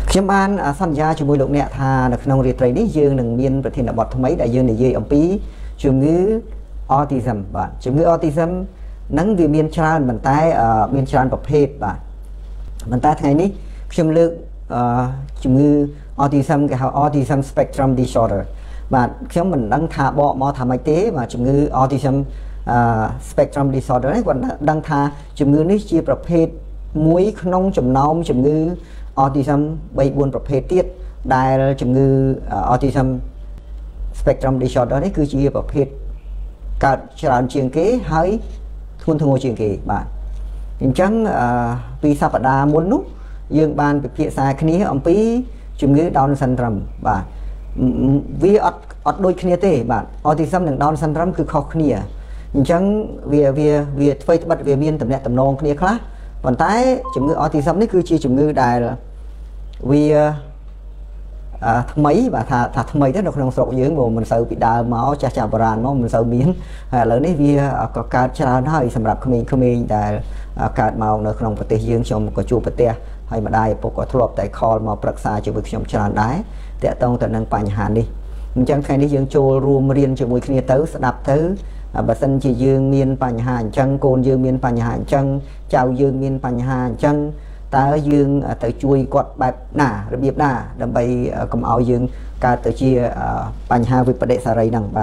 ខ្ញុំបានសន្យាជាមួយលោកអ្នកថានៅក្នុងរាត្រីនេះយើងនឹងមានប្រធានបទថ្មីដែលយើងនិយាយអំពីជំងឺ autism បាទជំងឺ autism នឹងវាមានច្រើនប៉ុន្តែមានច្រើនប្រភេទបាទប៉ុន្តែថ្ងៃនេះខ្ញុំលើកជំងឺ autism គេហៅ autism spectrum disorder បាទខ្ញុំមិនដឹងថាបកមកថាម៉េចទេបាទជំងឺ autism spectrum disorder នេះគាត់ដឹងថាជំងឺនេះជាប្រភេទមួយក្នុងចំណោមជំងឺ autism 3-4 ប្រភេទទៀតដែលជំងឺ autism spectrum disorder នេះគឺជាប្រភេទកើតច្រើនជាងគេហើយធ្ងន់ធ្ងរជាងគេបាទអញ្ចឹងពីសប្តាហ៍មុននោះយើងបានពិភាក្សាគ្នាអំពីជំងឺ Down syndrome បាទវាអត់ដូចគ្នាទេបាទ autism និង Down syndrome គឺខុសគ្នាអញ្ចឹងវាធ្វើត្បិតវាមានតំណែងតំណងគ្នាខ្លះប៉ុន្តែជំងឺ autism នេះគឺជាជំងឺដែលវាថ្មីបាទថាថ្មីទៅនៅក្នុងស្រុកយើងមកមិនសូវពីដើមមកចាស់បុរាណមកមិនសូវមានហើយឥឡូវនេះវាក៏កើតច្រើនហើយសម្រាប់ក្មេងៗដែលកើតមកនៅក្នុងប្រទេសយើងខ្ញុំក៏ជួបប្រទេសហើយម្ដាយឪពុកក៏ធ្លាប់តែខលមកប្រឹក្សាជាមួយខ្ញុំច្រើនដែរតាក់ទងទៅនឹងបញ្ហានេះអញ្ចឹងថ្ងៃនេះយើងចូលរួមរៀនជាមួយគ្នាទៅស្ដាប់ទៅបើសិនជាយើងមានបញ្ហាអញ្ចឹងកូនយើងមានបញ្ហាអញ្ចឹងចៅយើងមានបញ្ហាអញ្ចឹងតើយើងទៅជួយគាត់បែបណារបៀបណាដើម្បីកុំឲ្យយើងកើតទៅជាបញ្ហាវិបដិសារីហ្នឹងបាទ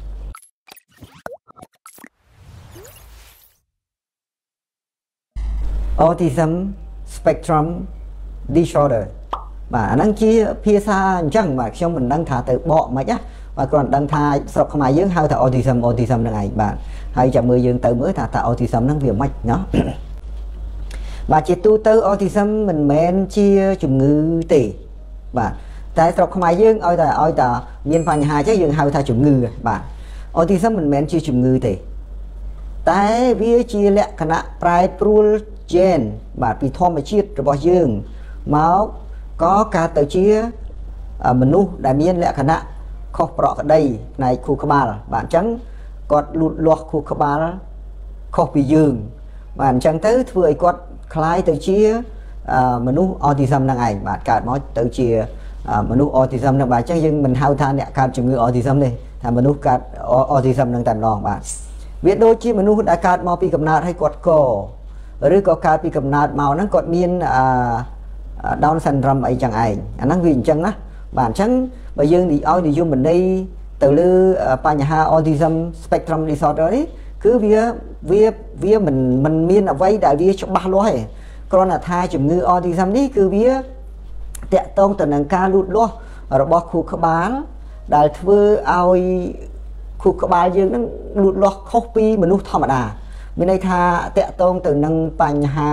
Autism spectrum disorder បាទអាហ្នឹងជាភាសាអញ្ចឹងបាទខ្ញុំមិនដឹងថាទៅបកមិនណាបាទគ្រាន់តែដឹងថាស្រុកខ្មែរយើងហៅថា autism ហ្នឹងឯងបាទហើយចាំមើលយើងទៅមើលថា autism ហ្នឹងវាមិនណាបាទជាទូទៅ autism មិនមែនជាជំងឺទេបាទតែស្រុកខ្មែរយើងឲ្យតែមានបញ្ហាចឹងយើងហៅថាជំងឺបាទ autism មិនមែនជាជំងឺទេតែវាជាលក្ខណៈប្រែប្រួល gene បាទពីធម្មជាតិរបស់យើងមកក៏កើតទៅជាមនុស្សដែលមានលក្ខណៈខុសប្រក្រតីផ្នែកខួរក្បាលបាទអញ្ចឹងគាត់លូតលាស់ខួរក្បាលខុសពីយើងបាទអញ្ចឹងទៅធ្វើឲ្យគាត់คล้ายទៅជាមនុស្ស autism ហ្នឹងឯងបាទកើតមកទៅជាមនុស្ស autism ហ្នឹងបាទអញ្ចឹងយើងមិនហៅថាអ្នកកើតជំងឺ autism ទេថាមនុស្សកើត autism ហ្នឹងតែម្ដងបាទវាដូចជាមនុស្សដែលកើតមកពីកំណើតហើយគាត់កឬក៏កើតពីកំណើតមកហ្នឹងគាត់មានDown syndrome អីចឹងឯងអាហ្នឹងវាអញ្ចឹងណាបាទអញ្ចឹងបើយើងនិយមន័យទៅលើបញ្ហា autism spectrum disorder នេះគឺវាមិនមានអ្វីដែលវាច្បាស់លាស់ទេគ្រាន់តែថាជំងឺ autism នេះគឺវាតាក់ទងទៅនឹងការលូតលាស់របស់ខួរក្បាលដែលធ្វើឲ្យខួរក្បាលយើងនឹងលូតលាស់ខុសពីមនុស្សធម្មតាមានន័យថាតាក់ទងទៅនឹងបញ្ហា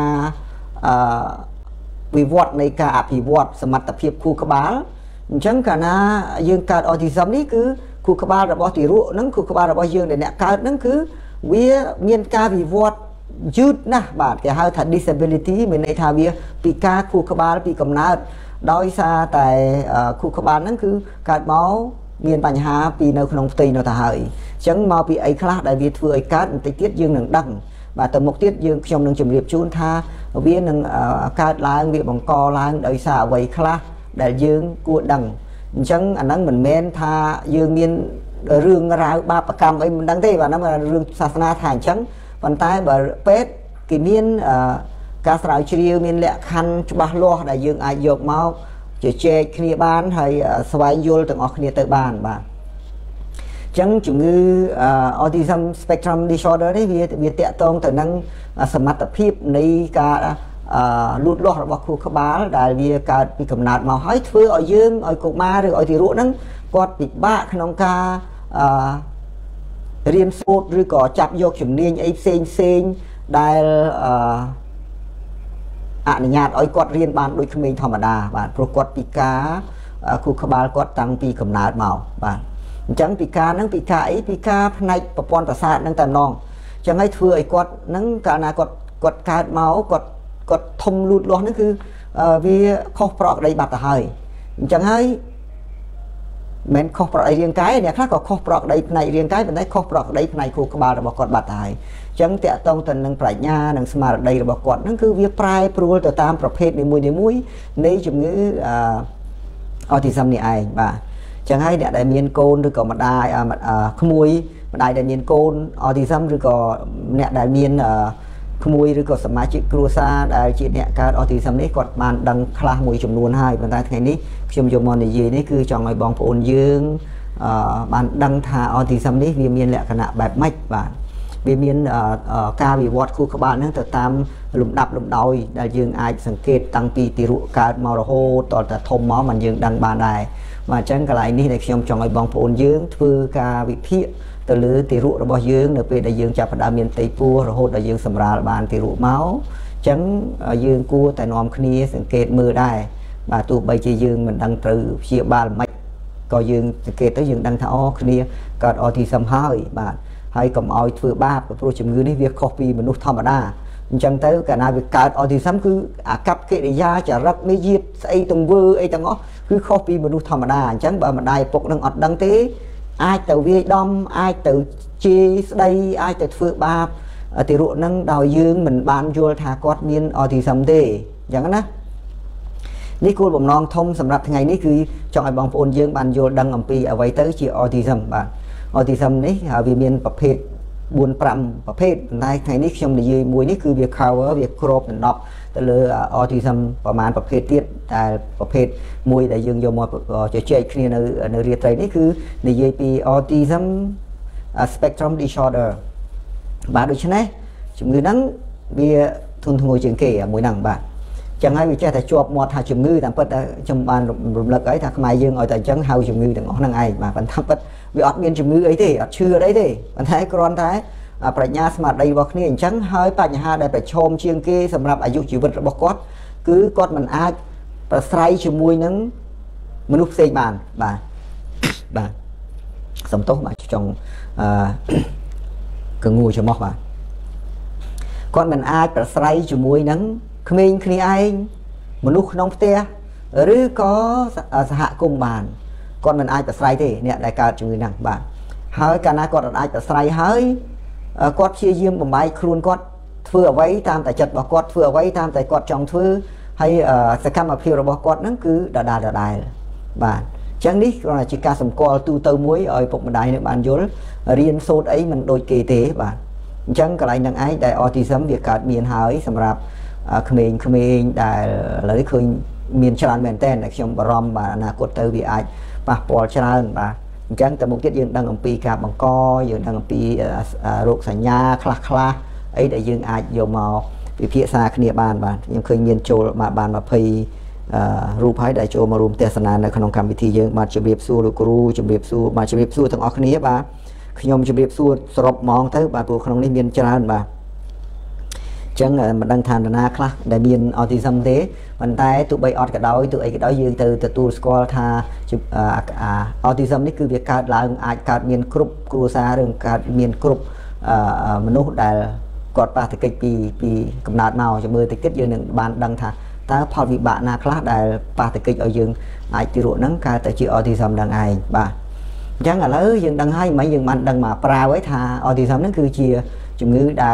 វិវត្តនៃការអភិវឌ្ឍសមត្ថភាពខួរក្បាលអញ្ចឹងកាលណាយើងកើត autism នេះគឺខួរក្បាលរបស់ទារកហ្នឹងខួរក្បាលរបស់យើងដែលអ្នកកើតហ្នឹងគឺវាមានការវិវត្តយឺតណាស់បាទគេហៅថា disability មានន័យថាវាពិការខួរក្បាលពីកំណើតដោយសារតែខួរក្បាលហ្នឹងគឺកើតមកមានបញ្ហាពីនៅក្នុងផ្ទៃនោះទៅហើយអញ្ចឹងមកពីអីខ្លះដែលវាធ្វើឲ្យកើតបន្តិចទៀតយើងនឹងដឹងបាទទៅមុខទៀតខ្ញុំនឹងជម្រាបជូនថាវានឹងកើតឡើងវាបង្កឡើងដោយសារអ្វីខ្លះដែលយើងគួរដឹងអញ្ចឹងអាហ្នឹងមិនមែនថាយើងមានរឿងរ៉ាវបាបកម្មអីមិនដឹងទេបាទហ្នឹងរឿងសាសនាថាអញ្ចឹងប៉ុន្តែបើពេទ្យគេមានការស្រាវជ្រាវមានលក្ខខណ្ឌច្បាស់លាស់ដែលយើងអាចយកមកជជែកគ្នាបានហើយស្វែងយល់ទាំងអស់គ្នាទៅបានបាទអញ្ចឹងជំងឺ autism spectrum disorder នេះវាតាក់ទងទៅនឹងសមត្ថភាពនៃការលូតលាស់របស់ខួរក្បាលដែលវាកើតពីកំណើតមកហើយធ្វើឲ្យយើងឲ្យកុមារឬឲ្យទារកហ្នឹងគាត់ពិបាកក្នុងការរៀនសូត្រឬក៏ចាប់យកជំនាញអីផ្សេងដែលអនុញ្ញាតឲ្យគាត់រៀនបានដូចក្មេងធម្មតាបាទព្រោះគាត់ពិការខួរក្បាលគាត់តាំងពីកំណើតមកបាទអញ្ចឹងពិការហ្នឹងពិការអីពិការផ្នែកប្រព័ន្ធប្រសាទហ្នឹងតែម្ដងអញ្ចឹងហើយធ្វើឲ្យគាត់ហ្នឹងកាលណាគាត់កើតមកគាត់ធំលូតលាស់ហ្នឹងគឺវាខុសប្រក្រតីបាត់ទៅហើយអញ្ចឹងហើយ men khóc bọt ấy riêng cái này khác có khóc bọt đây này riêng cái bên đấy khóc bọt đây này khu ba là bọt quạt bạt tài chẳng tẹt tông tần năng phải nha năng smart đây là bọt quạt nó cứ việc prai pro từ tamประเภทในมุ้ยในជំងឺautism này ai bà chẳng hay để đại miền côn rồi có mặt đai khơi muối mặt đai đại miền côn autism rồi có nè đại miền khơi muối rồi cóสมาชิก ครัวซาได้จีเนี่ยการ autism นี้กดมันดังคลามุยจำนวนให้บรรดาไงนี้ชมยมมอนในยีนี่คือจองไอ้บองโอนยืงมันดังทา autism นี้วิมีนแหละขณะแบบไม่บ้านวิมีนการวิวัฒน์คู่กับบ้านนั่นแต่ตามหลุมดับหลุมดอยได้ยืงไอสังเกตตั้งปีติรุการมรโหต่อแต่ทมหมอมันยืงดังบานได้มาจังกะไรนี่ในชมจองไอ้บองโอนยืงคือการวิพิตลือติรุระบยืงเนื้อเป็นได้ยืงจับดามีนตีปูระโหดได้ยืงสำราญบานติรุเมาจังยืงกู้แต่นอมคณีสังเกตมือได้บาตัวใบจียืงมันดังตรือเชียบาลไม่ก็ยืงสังเกตtớiยืงดังท่าอ้อคณีเกิดออทิซัมหายบาให้กับเอาถือบ้ากับโปรเจกต์นี้เวียคอปีมนุษย์ธรรมดาจังtới cảนาviệcเกิดออทิซัมคือกับเกณฑ์ยาจะรักไม่ยีดไอตรงเวอไอตรงอ้อคือคอปีมนุษย์ธรรมดาจังบ่มาได้ปกดังอดดังเต้ai từ vi đom ai từ chi đây ai từ phượng ba thì ruộng năng đào dương mình ban vô thà quát miên thì sầm tê chẳng á ní cô bồng non thông sầm rạp ngày ní cứ chọn ai bằng phôn dương ban vô đăng ẩm pi ở vậy tới chị thì sầm bạn thì sầm ní vì miênประเภทbuôn pramประเภทnày ngày ní trong để dưới muối ní cứ việc khao ở việc crop nọแต่เลยที่ทำประมาณประเภทเตี้ยแต่ประเภทมวยแต่ยังโยมจะเชื่อคลีในเรียนไตรนี่คือในยีปี autism spectrum disorder บาดโดยเฉพาะจุดมือนั้นมีทุนทงจึงเกี่ยมวยหนังบาดจังให้วิจัยแต่จวบมอดหาจุดมือแต่เปิดจำบานรุมเลิกไอ้ถ้าขมายยังเอาแต่จังหาจุดมือแต่งอนั่งไอ้มาปันทับเปิดวิอัดเมียนจุดมือไอ้ที่อัดเชื่อได้ที่ปันท้ายกรอนท้ายปรัชญาสมาร์ทได้บอกนี่จังเฮ้ยปัญหาได้ไปชมเชียงเกสำหรับอายุชีวิตระบบกอดคือกอดมันอาจประไสชั่วโมงนั้นมนุษย์เซบานสมโตมาจงกงูจะมอกมากอดมันอาจประไสชั่วโมงนั้นขมิ้นขณีไอมนุษย์น้องเตี้ยหรือก็สหกรมบานกอดมันอาจประไสที่เนี่ยได้การจุดมือนั่งบานเฮ้ยการนั้นกอดมันอาจประไสเฮ้ยกอดเชี่ยยิ้มบ่ายครูนกอดเฟื่อไว้ตามแต่จัดบ่กอดเฟื่อไว้ตามแต่กอดจองเฟื่อให้สกัดมาเพียวบ่กอดนั่นคือดาบ้านจังนี้ก็là chỉการสมกอลตูเตอร์มุ้ยปกบันไดในบ้านยลเรียนโซดไอ้มันโดยเกเตบ้านจังก็ไรนังไอ้ได้ออทิซัมเบียการเมียนหายสำหรับเขมรได้เลยเคยเมียนชราแมนเต้นในช่วงบรมบ้านอนาคตเตอร์วีไอปะปอลชราบ้านจังแต่มุกที่ยืนดังอัมปีกับบังกอยืนดังอัมปีโรคสัญญาคลาไอ้ได้ยืนอาจโยมเอาวิพิษาขณีบานยังเคยเมียนโจมาบานมาพีรูปให้ได้โจมารูมเทศนาในขนมกรรมวิธียืนมาจะเบียบสู้ลูกรูจะเบียบสู้มาจะเบียบสู้ทั้งออกนี้บ้าขยมจะเบียบสู้สรบมองเท่าบ้าตัวขนมนี้เมียนจราบ้าจังมันดังทานนาคลาได้เมียนออทิซัมเทมันได้ตัวใบออดกระดอยตัวไอ้กระดอยยืนตัวสกอลทาออทิซัมนี่คือviệcการหลังอาจการเมียนกรุบครูซาเรื่องการเมียนกรุบมนุษย์ได้กอดปาตะกิจปีกำนัดเมาจะมือตะกิจยืนหนึ่งบานดังทาถ้าพอวิบะนาคลาได้ปาตะกิจเอายืนไอติรุนั้นการแต่จีออทิซัมดังไอบ่าจังอะไรยืนดังให้ไหมยืนมันดังมาปลาไว้ทาออทิซัมนั่นคือเชียจุงื้อได้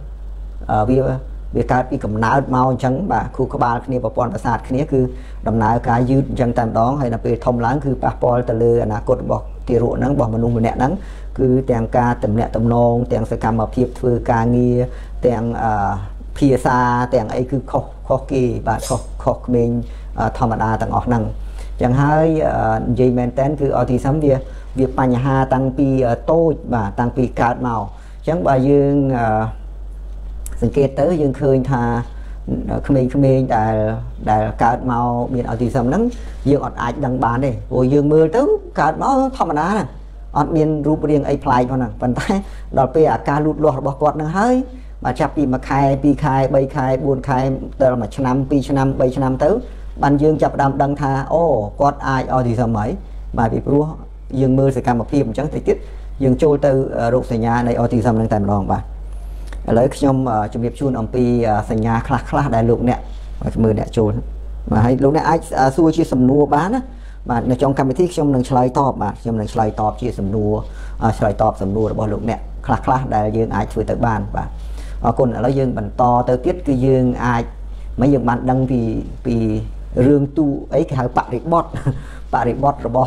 việcการปีกำนัดเมาจังบ่าคู่ขบาลนี้ปปอนประสาทนี้คือดำนาการยืดจังตามดองให้นับเป็นทอมล้างคือปะปอลตะลืออนาคตบอกตีรุนั้นบอกมนุษย์มันเนี่ยนั้นคือแต่งการตำเนี่ยตำนองแต่งสกรรมมาเพียบฟือการเงียแต่งเพียซาแต่งไอ้คือข้อกีบาข้อเมนธรรมดาต่างออกนั่งจังให้ยีแมนเทนคือออทิซัมviệcปัญหาตั้งปีโต้บ่าตั้งปีการเมาจังบ่ายืงสังเกตเตอร์ยังเคยทาขมิ้นแต่การเมาเมียนออทิซัมนั้นยังอดอาจดังบานเลยโอ้ยังมือเต้าการเมาธรรมดาน่ะอดเมียนรูปเรียงไอ้พลายเขาน่ะปัญหาเราไปอาการหลุดหลอดบอกกอดนั่งเฮ้ยมาจับปีมาคายปีคายใบคายบุญคายเติมมาชนำปีชนำใบชนำเต้าบันยังจับดำดังทาโอ้กอดไอออทิซัมไหมมาปีรู้ยังมือสกัดมาเพียบจังติดยังโจเตอร์โรคสัญญาในออทิซัมนั่งแต่ลองบ่าเลยขยมจุดเบียบชูนอัมปีสัญญาคลาได้ลูกเนี่ยมือเนี่ยโจนมาให้ลูกเนี่ยไอ้สู้ชีสำนัวบ้านนะបាទនៅtrongកម្មវិធីខ្ញុំនឹងឆ្លើយតបបាទខ្ញុំនឹងឆ្លើយតបជាសំណួរឆ្លើយតបសំណួររបស់លោកអ្នកខ្លះដែលយើងអាចធ្វើទៅបានបាទអរគុណឥឡូវយើងបន្តទៅទៀតគឺយើងអាចមិនយើងបានដឹងពីរឿងទូអីគេហៅបរិបទរបស់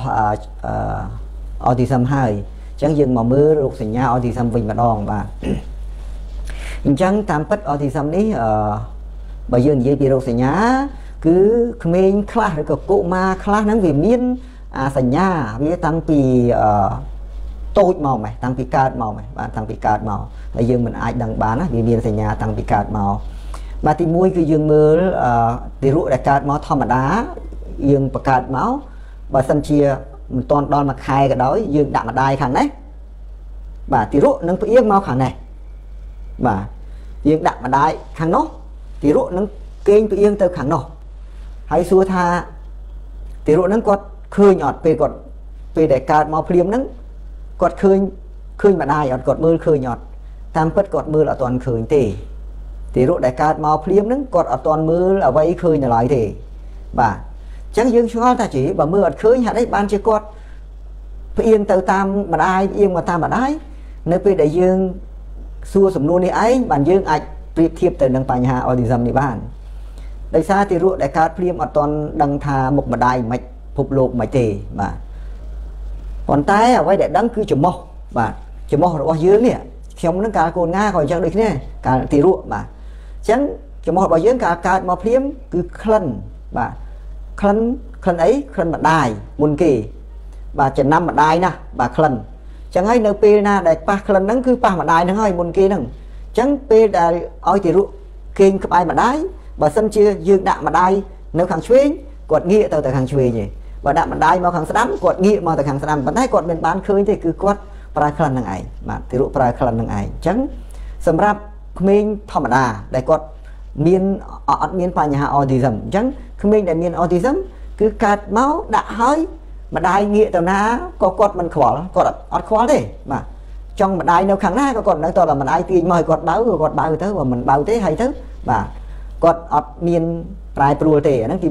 autism ហើយអញ្ចឹងយើងមកមើលរោគសញ្ញា autism វិញម្ដងបាទអញ្ចឹងតាមពិត autism នេះបើយើងនិយាយពីរោគសញ្ញាគឺក្មេងខ្លះឬក៏កុមារខ្លះហ្នឹងវាមានសញ្ញាវាតាំងពីតូចមកម៉េះតាំងពីកើតមកម៉េះបាទតាំងពីកើតមកហើយយើងមិនអាចដឹងបានណាវាមានសញ្ញាតាំងពីកើតមកបាទទី1គឺយើងមើលទារកដែលកើតមកធម្មតាយើងបង្កើតមកបើសិនជាមិនទាន់ដល់មួយខែក៏ដោយយើងដាក់ម្ដាយខាងនេះបាទទារកនឹងផ្អៀងមកខាងនេះបាទយើងដាក់ម្ដាយខាងនោះទារកនឹងគេងផ្អៀងទៅខាងនោះហើយសួរថាទារកនឹងគាត់ឃើញអត់ពេលដែលកើតមកភ្លាមហ្នឹងគាត់ឃើញម្ដាយអត់គាត់មើលឃើញអត់តាមពិតគាត់មើលអត់ទាន់ឃើញទេទារកដែលកើតមកភ្លាមហ្នឹងគាត់អត់ទាន់មើលអ្វីឃើញឡើយទេបាទអញ្ចឹងយើងឆ្ងល់ថាជីបើមើលអត់ឃើញហេតុអីបានជាគាត់ផ្អៀងទៅតាមម្ដាយផ្អៀងមកតាមម្ដាយនៅពេលដែលយើងសួរសំណួរនេះឯងបានយើងអាចប្រៀបធៀបទៅនឹងបញ្ហា autism នេះបានដោយសារទារកដែលកើតភ្លាមអត់ទាន់ដឹងថាមុខម្ដាយមិនភពលោកមិនទេបាទប៉ុន្តែអ្វីដែលដឹងគឺច្រមុះបាទច្រមុះរបស់យើងនេះខ្ញុំនឹងកាលកូនងាក៏អញ្ចឹងដូចគ្នាកាលទារកបាទអញ្ចឹងច្រមុះរបស់យើងកាលកើតមកភ្លាមគឺក្លិនបាទក្លិនអីក្លិនម្ដាយមុនគេបាទចំណាំម្ដាយណាបាទក្លិនអញ្ចឹងហើយនៅពេលណាដែលប៉ះក្លិនហ្នឹងគឺប៉ះម្ដាយហ្នឹងហើយមុនគេហ្នឹងអញ្ចឹងពេលដែលឲ្យទារកគេងក្បែរម្ដាយបើសិនជាយើងដាក់ម្ដាយនៅខាងឆ្វេងគាត់ងាកទៅខាងឆ្វេងទេបើដាក់ម្ដាយមកខាងស្ដាំគាត់ងាកមកទៅខាងស្ដាំប៉ុន្តែគាត់មិនបានឃើញទេគឺគាត់ប្រើក្លិននឹងឯងបាទទារកប្រើក្លិននឹងឯងអញ្ចឹងសម្រាប់ក្មេងធម្មតាដែលគាត់អត់មានបញ្ហា autism អញ្ចឹងក្មេងដែលមាន autism គឺកើតមកដាក់ហើយម្ដាយងាកទៅណាក៏គាត់មិនខ្វល់គាត់អត់ខ្វល់ទេបាទចង់ម្ដាយនៅខាងណាក៏គាត់នៅតតែម្ដាយទាញមកឲ្យគាត់បើគាត់បើទៅបើមិនបើទេហើយទៅបាទគាត់អត់មានប្រែប្រួលទេអាហ្នឹងទី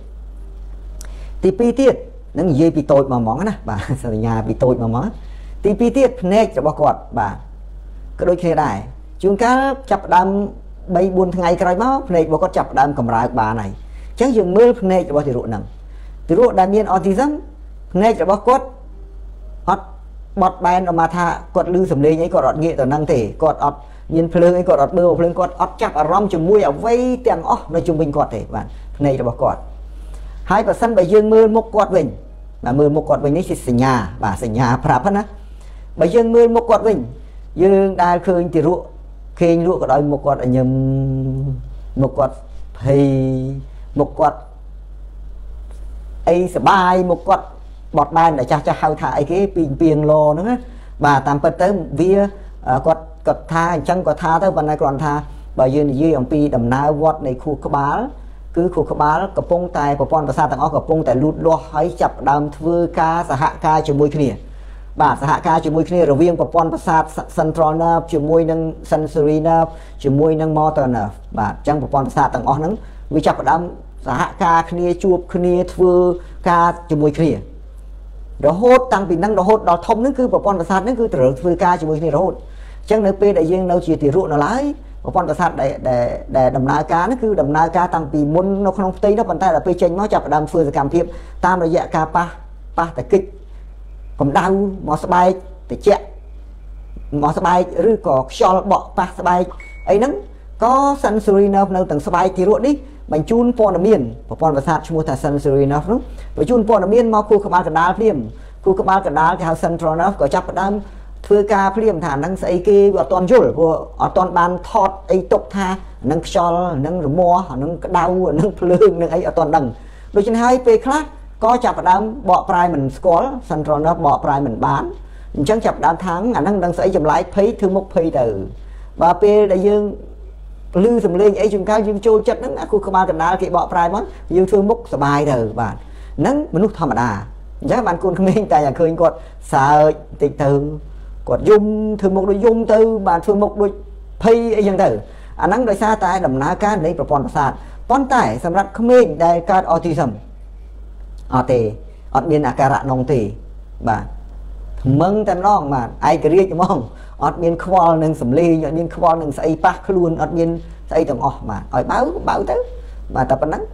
1ទី2ទៀតនឹងនិយាយពីតូចមកហ្មងណាបាទសញ្ញាពីតូចមកហ្មងទី2ទៀតភ្នែករបស់គាត់បាទក៏ដូចគ្នាដែរជួនកាលចាប់ផ្ដើម 3-4 ថ្ងៃក្រោយមកភ្នែករបស់គាត់ចាប់ផ្ដើមកម្រើកបានហើយអញ្ចឹងយើងមើលភ្នែករបស់ទារកហ្នឹងទារកដែលមាន autism ភ្នែករបស់គាត់អត់បត់បែនអមថាគាត់ឮសំឡេងអីគាត់អត់ងាកទៅហ្នឹងទេគាត់អត់មានភ្លើងអីគាត់អត់មើលភ្លើងគាត់អត់ចាប់អារម្មណ៍ជាមួយអ្វីទាំងអស់នៅជុំវិញគាត់ទេបាទភ្នែករបស់គាត់ហើយបើសិនបើយើងមើលមុខគាត់វិញបាទមើលមុខគាត់វិញនេះជាសញ្ញាបាទសញ្ញាប្រាប់ណាបើយើងមើលមុខគាត់វិញយើងដែលឃើញទារកគេងលក់ក៏ដោយមុខគាត់ញឹមមុខគាត់ភ័យមុខគាត់អីសបាយមុខគាត់បត់បែនដែលចាស់ហៅថាអីគេពីងលោហ្នឹងណាបាទតាមពិតទៅវាគាត់ថាអញ្ចឹងគាត់ថាទៅប៉ុន្តែគ្រាន់ថាបើយើងនិយាយអំពីដំណើរវត្តនៃខួរក្បាលគឺខួរក្បាលកំពុងតែប្រព័ន្ធប្រសាទទាំងអស់កំពុងតែលូតលាស់ហើយចាប់ផ្ដើមធ្វើការសហការជាមួយគ្នាបាទសហការជាមួយគ្នារវាងប្រព័ន្ធប្រសាទ central nerve ជាមួយនឹង sensory nerve ជាមួយនឹង motor nerve បាទអញ្ចឹងប្រព័ន្ធប្រសាទទាំងអស់ហ្នឹងវាចាប់ផ្ដើមសហការគ្នាជួបគ្នាធ្វើការជាមួយគ្នារហូតតាំងពីហ្នឹងរហូតដល់ធំហ្នឹងគឺប្រព័ន្ធប្រសាទហ្នឹងគឺត្រូវធ្វើការជាមួយគ្នារហូតអញ្ចឹងនៅពេលដែលយើងនៅជាទារកនៅឡើយប្រព័ន្ធប្រសាទដែលដំណើរការហ្នឹងគឺដំណើរការតាំងពីមុននៅក្នុងផ្ទៃនោះប៉ុន្តែដល់ពេលចេញមកចាប់ផ្ដើមធ្វើសកម្មភាពតាមរយៈការប៉ះតែគិចកម្ដៅមកស្បែកត្រជាក់មកស្បែកឬក៏ខ្យល់បក់ប៉ះស្បែកអីហ្នឹងក៏ sensory nerve នៅទាំងស្បែកទារកនេះបញ្ជូនព័ត៌មានប្រព័ន្ធប្រសាទឈ្មោះថា sensory nerve នោះបញ្ជូនព័ត៌មានមកខួរក្បាលកណ្ដាលភ្លាមខួរក្បាលកណ្ដាលគេហៅ central nerve ក៏ចាប់ផ្ដើមធ្វើការភ្លាមថាហ្នឹងស្អីគេវាអត់ទាន់យល់ព្រោះអត់ទាន់បានថតអីទុកថាហ្នឹងខ្យល់ហ្នឹងរមាស់ហ្នឹងក្ដៅហ្នឹងភ្លើងហ្នឹងអីអត់ទាន់ដឹងដូច្នេះហើយពេលខ្លះក៏ចាប់ផ្ដើមបកប្រែមិនស្គាល់ central nerve បកប្រែមិនបានអញ្ចឹងចាប់ផ្ដើមថាអាហ្នឹងដឹងស្អីចម្លែកភ័យធ្វើមុខភ័យទៅបើពេលដែលយើងឮសំឡេងអីជួនកាលយើងចូលចិត្តហ្នឹងអាខួរក្បាលកណ្ដាលគេបកប្រែមកយើងធ្វើមុខសบายទៅបាទហ្នឹងមនុស្សធម្មតាអញ្ចឹងបានកូនក្មេងតែឃើញគាត់សើចបន្តិចទៅគាត់យំធ្វើមុខដូចយំទៅបាទធ្វើមុខដូចភ័យអីចឹងទៅអាហ្នឹងដោយសារតែដំណើរការនៃប្រព័ន្ធប្រសាទប៉ុន្តែសម្រាប់ក្មេងដែលកើត autism អត់ទេ ọt miên à cà rạ nông tì bà mừng tên nong mà ai cái riêng mong ọt miên khoa nâng sầm ly ọt miên khoa nâng say bác luôn ọt miên say tầng mà ở báo tới mà tập nắng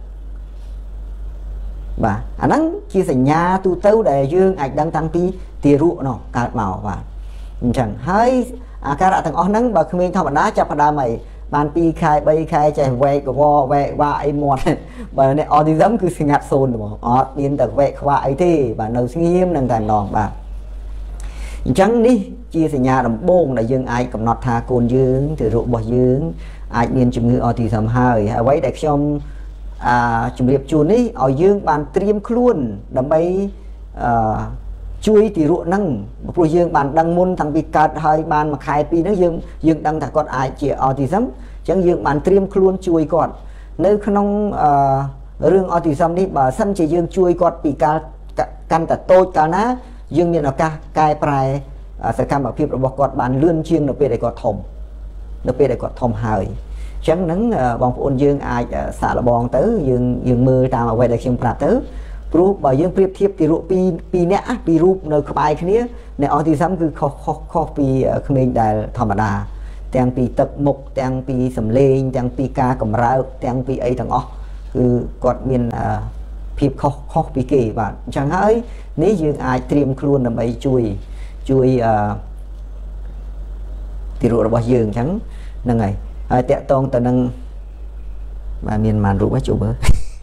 bà anh nắng chia sẻ nhà tu tấu để dương ảnh đang tăng pi tia ruộng nó cả màu và chẳng hay cả đã thằng ông nắng bà không biết thằng bạn đá chập đá mày bàn pi khai bay khai chạy về của vo về qua ai một bà này ở đi giống cứ sinh ngạt xôn đúng không ở điên tật về qua ai thế bà nấu nghiêm đang thành đòn bà chẳng đi chia sẻ nhà đồng bông là dương ai cầm nọt tha côn dương từ ruộng bỏ dương ai miền chủng ngữ ở thì sầm hơi vậy để trong chủng liệp chuồn ấy ở dương bàn tiêm luôn đâm bay chui thì ruộng năng một dương bàn đăng môn thằng bị cắt hai bàn mà khai pi nó dương đăng thằng con ai chỉ autism chẳng dương bàn tiêm luôn chui còn nơi không rương autism đi bà sân chỉ dương chui còn bị căn cả tôi cả ná dương miền là cai prai sẽ cam ở phíaរបស់គាត់បានលឿនជាងនៅពេលដែលគាត់ធំនៅពេលដែលគាត់ធំហើយចឹងហ្នឹងបងប្អូនយើងអាចសាកល្បងទៅយើងមើលតាមអ្វីដែលខ្ញុំប្រាប់ទៅព្រោះបើយើងប្រៀបធៀបទីរូបពីរនាក់ពីររូបនៅក្បែរគ្នាអ្នកអទីសឹមគឺខុសពីក្មេងដែលធម្មតាទាំងពីទឹកមុខទាំងពីសម្លេងទាំងពីការកម្រើកទាំងពីអីទាំងអស់គឺគាត់មានភាពខុសពីគេបាទអញ្ចឹងហើយនេះយើងអាចត្រៀមខ្លួនដើម្បីជួយទីរូបរបស់យើងអញ្ចឹងហ្នឹងហើយហើយតាក់តងទៅនឹងបាទមានប៉ុន្មានរូបហ្នឹងជួបមើល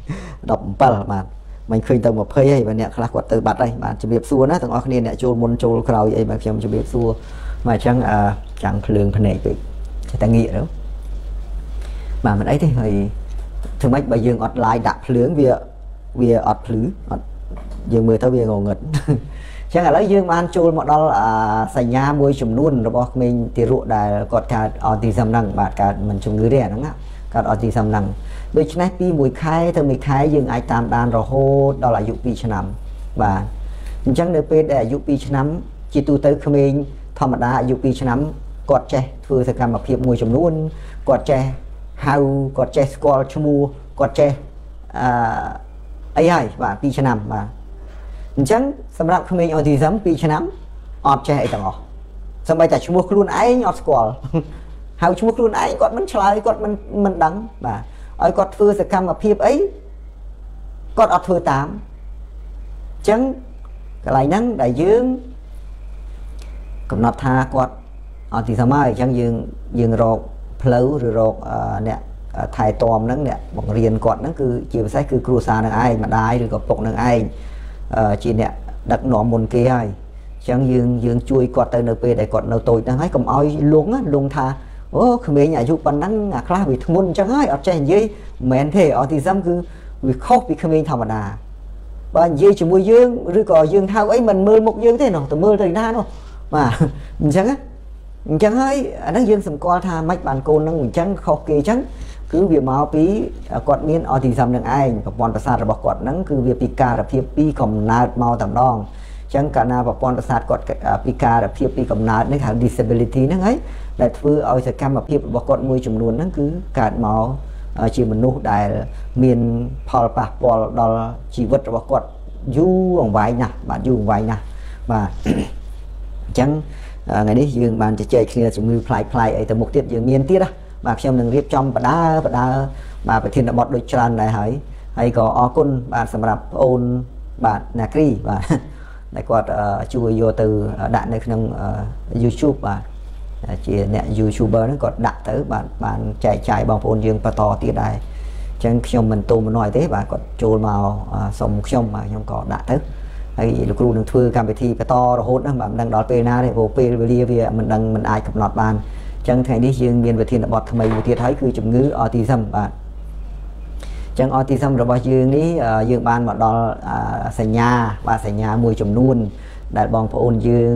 17បាទមិនឃើញទៅ20ហើយបាទអ្នកខ្លះគាត់ទៅបាត់ហើយបាទជំរាបសួរណាទាំងអស់គ្នាអ្នកចូលមុនចូលក្រោយអីបាទខ្ញុំជំរាបសួរមកអញ្ចឹងចាំងភ្លើងភ្នែកពេកតែងាកទៅបាទមិនអីទេហើយធ្វើម៉េចបើយើងអត់ឡាយដាក់ភ្លើងវាអត់ភ្លឺអត់យើងមើលទៅវាងងឹតចឹងឥឡូវយើងបានចូលមកដល់សញ្ញាមួយចំនួនរបស់ក្មេងទារកដែលគាត់កើតអទីសឹមហ្នឹងបាទកើតមិនជំងឺទេអាហ្នឹងកើតអទីសឹមហ្នឹងដូច្នេះពី1ខែទៅ1ខែយើងអាចតាមដានរហូតដល់អាយុ2ឆ្នាំបាទអញ្ចឹងនៅពេលដែលអាយុ2ឆ្នាំជាទូទៅក្មេងធម្មតាអាយុ2ឆ្នាំគាត់ចេះធ្វើសកម្មភាពមួយចំនួនគាត់ចេះហៅគាត់ចេះស្គាល់ឈ្មោះគាត់ចេះអីហើយបាទ2ឆ្នាំបាទអញ្ចឹងសម្រាប់ក្មេងអូទីសឹម2ឆ្នាំអត់ចេះអីទាំងអស់សូម្បីតែឈ្មោះខ្លួនឯងអត់ស្គាល់ហៅឈ្មោះខ្លួនឯងគាត់មិនឆ្លើយគាត់មិនដឹងបាទឲ្យគាត់ធ្វើសកម្មភាពអីគាត់អត់ធ្វើតាមអញ្ចឹងកន្លែងហ្នឹងដែលយើងកំណត់ថាគាត់អត់ទីសឹមហើយអញ្ចឹងយើងរកផ្លូវឬរកអ្នកថែទាំហ្នឹងអ្នកបង្រៀនគាត់ហ្នឹងគឺជាពិសេសគឺគ្រួសារនឹងឯងម្ដាយឬក៏ពុកនឹងឯងជាអ្នកដឹកនាំមុនគេហើយអញ្ចឹងយើងជួយគាត់ទៅនៅពេលដែលគាត់នៅតូចហ្នឹងហើយកុំឲ្យលងថាអូក្មេងអាយុប៉ុណ្ណឹងអាខ្លះវាធ្ងន់អញ្ចឹងហើយអត់ចេះនិយាយមិនមែនទេអទីសឹមគឺវាខុសពីក្មេងធម្មតាបើនិយាយជាមួយយើងឬក៏យើងហៅអីមិនមើលមុខយើងទេនោះទៅមើលទៅណានោះបាទអញ្ចឹងហើយអាហ្នឹងយើងសម្គាល់ថាម៉េចបានកូនហ្នឹងអញ្ចឹងខុសគេអញ្ចឹងគឺវាមកពីគាត់មានអទីសឹមនឹងឯងប្រព័ន្ធប្រសាទរបស់គាត់ហ្នឹងគឺវាពិការភាពពីកំណើតមកតែម្ដងអញ្ចឹងកាលណាប្រព័ន្ធប្រសាទគាត់ពិការភាពពីកំណើតនេះហៅ disability ហ្នឹងហើយដែលធ្វើឲ្យសកម្មភាពរបស់គាត់មួយចំនួនហ្នឹងគឺកើតមកជាមនុស្សដែលមានផលប៉ះពាល់ដល់ជីវិតរបស់គាត់យូរអង្វែងណាស់បាទយូរអង្វែងណាស់បាទអញ្ចឹងថ្ងៃនេះយើងបានជជែកគ្នាជំងឺផ្លាយអីទៅមុខទៀតយើងមានទៀតណាបាទខ្ញុំនឹងរៀបចំបដាបាទប្រធានបទដូចច្រើនដែរហើយក៏អរគុណបាទសម្រាប់បងអូនបាទណាគ្រីបាទដែលគាត់ជួយយកទៅដាក់នៅក្នុង YouTube បាទជាអ្នក YouTuber ហ្នឹងគាត់ដាក់ទៅបាទបានចែកចាយបងប្អូនយើងបន្តទៀតដែរអញ្ចឹងខ្ញុំមិនទូមិនណយទេបាទគាត់ចូលមកសុំខ្ញុំបាទខ្ញុំក៏ដាក់ទៅហើយលោកគ្រូនឹងធ្វើកម្មវិធីបន្តរហូតណាបាទមិនដឹងដល់ពេលណាទេព្រោះពេលវេលាវាមិនអាចកំណត់បានអញ្ចឹងថ្ងៃនេះយើងមានវិធានបទថ្មីមួយទៀតហើយគឺជំងឺអទីសឹមបាទអញ្ចឹងអទីសឹមរបស់យើងនេះយើងបានមកដល់សញ្ញាមួយចំនួនដែលបងប្អូនយើង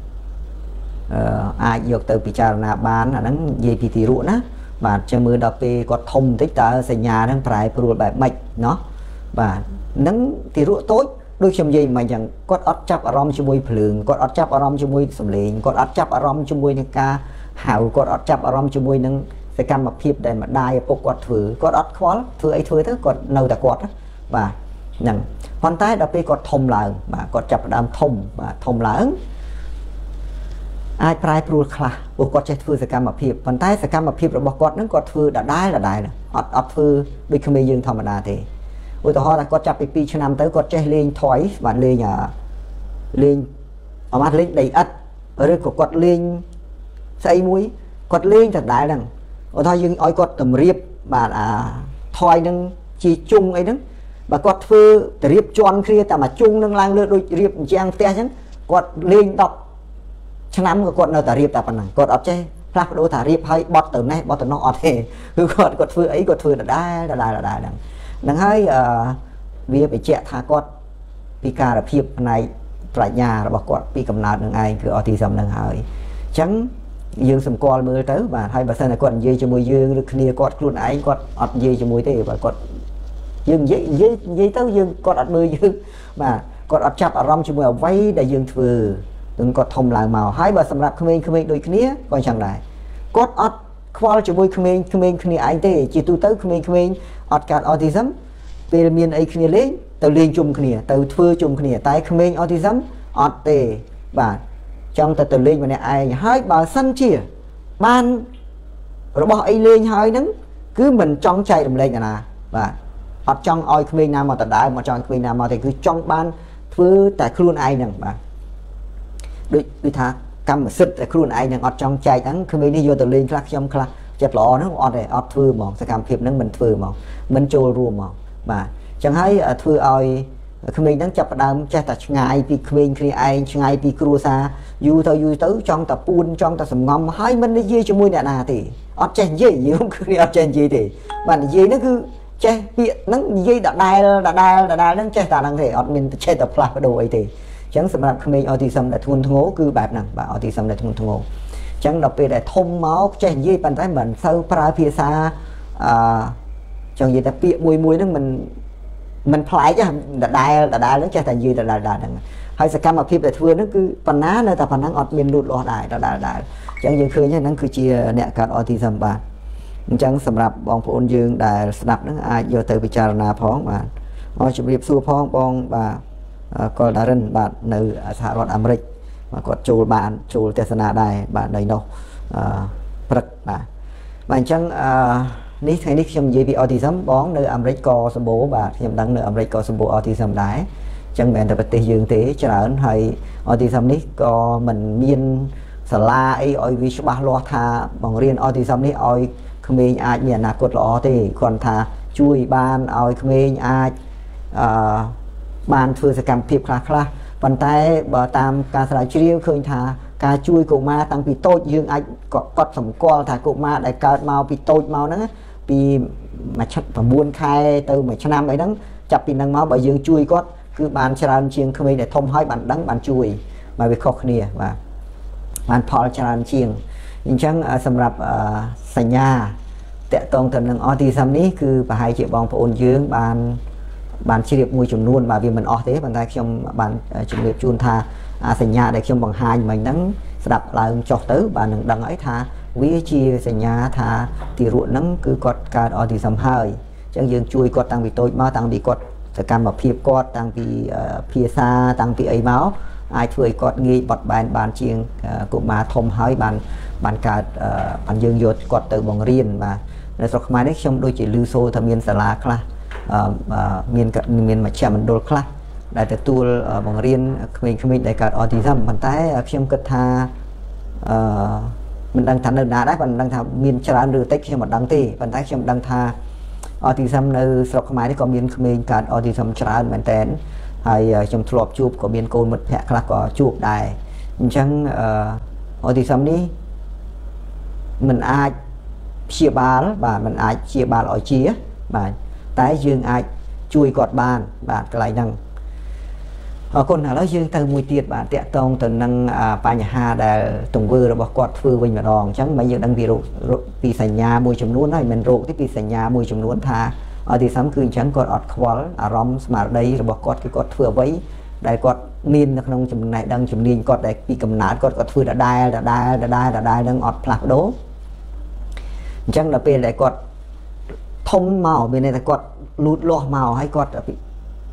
អាចយកទៅពិចារណាបានអាហ្នឹងនិយាយពីទីរក់ណាបាទចាំមើលដល់ពេលគាត់ធំបន្តិចតើសញ្ញាហ្នឹងប្រែប្រួលបែបម៉េចเนาะបាទហ្នឹងទីរក់តូចដូចខ្ញុំនិយាយមិនអញ្ចឹងគាត់អត់ចាប់អារម្មណ៍ជាមួយភ្លើងគាត់អត់ចាប់អារម្មណ៍ជាមួយសំឡេងគាត់អត់ចាប់អារម្មណ៍ជាមួយនឹងការហៅគាត់អត់ចាប់អារម្មណ៍ជាមួយនឹងសកម្មភាពដែលម្ដាយឪពុកគាត់ធ្វើគាត់អត់ខ្វល់ធ្វើអីធ្វើទៅគាត់នៅតែគាត់បាទហ្នឹងប៉ុន្តែដល់ពេលគាត់ធំឡើងបាទគាត់ចាប់ផ្ដើមធំបាទធំឡើងអាចប្រែប្រួលខ្លះព្រោះគាត់ចេះធ្វើសកម្មភាពប៉ុន្តែសកម្មភាពរបស់គាត់នឹងគាត់ធ្វើដដែលអត់ធ្វើដូចក្មេងយើងធម្មតាទេឧទាហរណ៍ថាគាត់ចាប់ពី2ឆ្នាំទៅគាត់ចេះលេង toys បាទលេងអមលេងដីឥដ្ឋឬក៏គាត់លេងស្អីមួយគាត់លេងដដែលហ្នឹងឧទាហរណ៍យើងឲ្យគាត់តម្រៀបបាទtoy នឹងជាជុងអីហ្នឹងបើគាត់ធ្វើទៅរៀបជន់គ្នាតែមួយជុងនឹងឡើងលើដូចរៀបអញ្ចឹងផ្ទះអញ្ចឹងគាត់លេង10ឆ្នាំក៏គាត់នៅតែរៀបតែប៉ុណ្ណឹងគាត់អត់ចេះផ្លាស់ប្ដូរថារៀបឲ្យបត់ទៅនេះបត់ទៅនោះអត់ទេគឺគាត់ធ្វើអីគាត់ធ្វើដដែលហ្នឹងហើយវាបញ្ជាក់ថាគាត់ពិការភាពផ្នែកប្រាជ្ញារបស់គាត់ពីកំណើតនឹងឯងគឺ autism នឹងហើយអញ្ចឹងយើងសម្គាល់មើលទៅបាទហើយបើសិនតែគាត់និយាយជាមួយយើងឬគ្នាគាត់ខ្លួនឯងគាត់អត់និយាយជាមួយទេបាទគាត់យើងនិយាយទៅយើងគាត់អត់មើលយើងបាទគាត់អត់ចាប់អារម្មណ៍ជាមួយអ្វីដែលយើងធ្វើនឹងគាត់ធំឡើងមកហើយបើសម្រាប់ក្មេងៗដូចគ្នាក៏អញ្ចឹងដែរគាត់អត់ខ្វល់ជាមួយក្មេងគ្នាឯងទេជាទូទៅក្មេងអត់កើត autism ពេលមានអីគ្នាលេងទៅលេងជុំគ្នាទៅធ្វើជុំគ្នាតែក្មេង autism អត់ទេបាទចង់ទៅលេងម្នាក់ឯងហើយបើសិនជាបានរបស់អីលេងហើយហ្នឹងគឺមិនចង់ចែករំលែកណាបាទអត់ចង់ឲ្យក្មេងណាមកដដែលមកចង់ក្មេងណាមកទេគឺចង់បានធ្វើតែខ្លួនឯងហ្នឹងបាទដូចថាកម្មសិទ្ធិតែខ្លួនឯងហ្នឹងអត់ចង់ចែកហ្នឹងក្មេងនេះយកទៅលេងខ្លះខ្ញុំខ្លះចិត្តល្អហ្នឹងអត់ទេអត់ធ្វើហ្មងសកម្មភាពហ្នឹងមិនធ្វើហ្មងមិនចូលរួមហ្មងបាទអញ្ចឹងហើយធ្វើឲ្យក្មេងហ្នឹងចាប់ផ្ដើមចេះតែឆ្ងាយពីក្មេងគ្នាឯងឆ្ងាយពីគ្រួសារយូរទៅចង់តែពួនចង់តែសំងំហើយមិននិយាយជាមួយអ្នកណាទេអត់ចេះនិយាយយើងគ្នាអត់ចេះនិយាយទេបាទនិយាយហ្នឹងគឺចេះពាក្យហ្នឹងនិយាយដដែលហ្នឹងចេះតែហ្នឹងទេអត់មានចេះតែផ្លាស់ប្ដូរអីទេអញ្ចឹងសម្រាប់ក្មេង autism ដែលធ្ងន់ធ្ងរគឺបែបហ្នឹងបាទ autism ដែលធ្ងន់ធ្ងរអញ្ចឹងដល់ពេលដែលធំមកចេះនិយាយប៉ុន្តែមិនសូវប្រើភាសាចង់និយាយតែពាក្យមួយហ្នឹងមិនប្លែកដដែលហ្នឹងចេះតែនិយាយដដែលហ្នឹងហើយសកម្មភាពដែលធ្វើហ្នឹងគឺប៉ុណ្ណានៅតែប៉ុណ្ណឹងអត់មានលូតលាស់ដែរដដែលអញ្ចឹងយើងឃើញហ្នឹងគឺជាអ្នកកើត autism បាទអញ្ចឹងសម្រាប់បងប្អូនយើងដែលស្ដាប់ហ្នឹងអាចយកទៅពិចារណាផងបាទអរជម្រាបសួរផងបងបាទកុលដារិនបាទនៅសហរដ្ឋអាមេរិកបាទគាត់ចូលទេសនាដែរបាទនៅនោះព្រឹកបាទអញ្ចឹងនេះថ្ងៃនេះខ្ញុំនិយាយពី autism បងនៅអាមេរិកក៏សម្បូរបាទខ្ញុំដឹងនៅអាមេរិកក៏សម្បូរ autism ដែរអញ្ចឹងមិនមែនតែប្រទេសយើងទេច្រើនហើយ autism នេះក៏មិនមានសាលាអីឲ្យវាច្បាស់លាស់ថាបង្រៀន autism នេះឲ្យក្មេងអាចមានអនាគតល្អទេគ្រាន់ថាជួយបានឲ្យក្មេងអាចបានធ្វើសកម្មភាពខ្លះប៉ុន្តែបើតាមការស្រាវជ្រាវឃើញថាការជួយកុមារតាំងពីតូចយើងអាចកត់សម្គាល់ថាកុមារដែលកើតមកពីតូចមកហ្នឹងពី9 ខែទៅ1ឆ្នាំអីហ្នឹងចាប់ពីហ្នឹងមកបើយើងជួយគាត់គឺបានច្រើនជាងក្មេងដែលធំហើយបានដឹងបានជួយមកវាខុសគ្នាបាទបានផលច្រើនជាងអញ្ចឹងសម្រាប់សញ្ញាតកតងទៅនឹង autism នេះគឺប្រហែលជាបងប្អូនយើងបានជ្រាបមួយចំនួនបាទវាមិនអស់ទេប៉ុន្តែខ្ញុំបានជម្រាបជូនថាសញ្ញាដែលខ្ញុំបង្ហាញមិញហ្នឹងស្ដាប់ឡើងចុះទៅបាទនឹងដឹងអីថាវាជាសញ្ញាថាទារកហ្នឹងគឺគាត់កើត autism ហើយអញ្ចឹងយើងជួយគាត់តាំងពីតូចមកតាំងពីគាត់សកម្មភាពគាត់តាំងពីភាសាតាំងពីអីមកអាចធ្វើឲ្យគាត់ងាយបត់បែនបានជាងកុមារធំហើយបានកើតបានយើងយកគាត់ទៅបង្រៀនបាទនៅស្រុកខ្មែរនេះខ្ញុំដូចជាឮសូរថាមានសាលាខ្លះមានមជ្ឈមណ្ឌលខ្លះដែលទទួលបង្រៀនក្មេងៗដែលកើត autism ប៉ុន្តែខ្ញុំគិតថាមិនដឹងថានៅណាដែរប៉ុន្តែដឹងថាមានច្រើនឬតិចខ្ញុំមិនដឹងទេប៉ុន្តែខ្ញុំដឹងថា autism នៅស្រុកខ្មែរនេះក៏មានក្មេងកើត autism ច្រើនមែនតើហើយខ្ញុំធ្លាប់ជួបក៏មានកូនមិត្តភ័ក្តិខ្លះក៏ជួបដែរអញ្ចឹងautism នេះមិនអាចព្យាបាលបាទមិនអាចព្យាបាលឲ្យជាបាទតែយើងអាចជួយគាត់បានបាទកន្លែងហ្នឹងអរគុណឥឡូវយើងទៅមួយទៀតបាទតាក់ទងទៅនឹងបញ្ហាដែលទង្វើរបស់គាត់ធ្វើវិញម្ដងអញ្ចឹងមិនយើងដឹងពីពីសញ្ញាមួយចំនួនហើយមិនរោគទេពីសញ្ញាមួយចំនួនថា autism គឺអញ្ចឹងគាត់អត់ខ្វល់អារម្មណ៍ស្មារតីរបស់គាត់គឺគាត់ធ្វើអ្វីដែលគាត់មាននៅក្នុងចំណេះដឹងជំនាញគាត់ដែលពីកំណើតគាត់ធ្វើដដែលនឹងអត់ផ្លាស់ប្ដូរអញ្ចឹងដល់ពេលដែលគាត់ធំមកមានន័យថាគាត់លូតលាស់មកហើយគាត់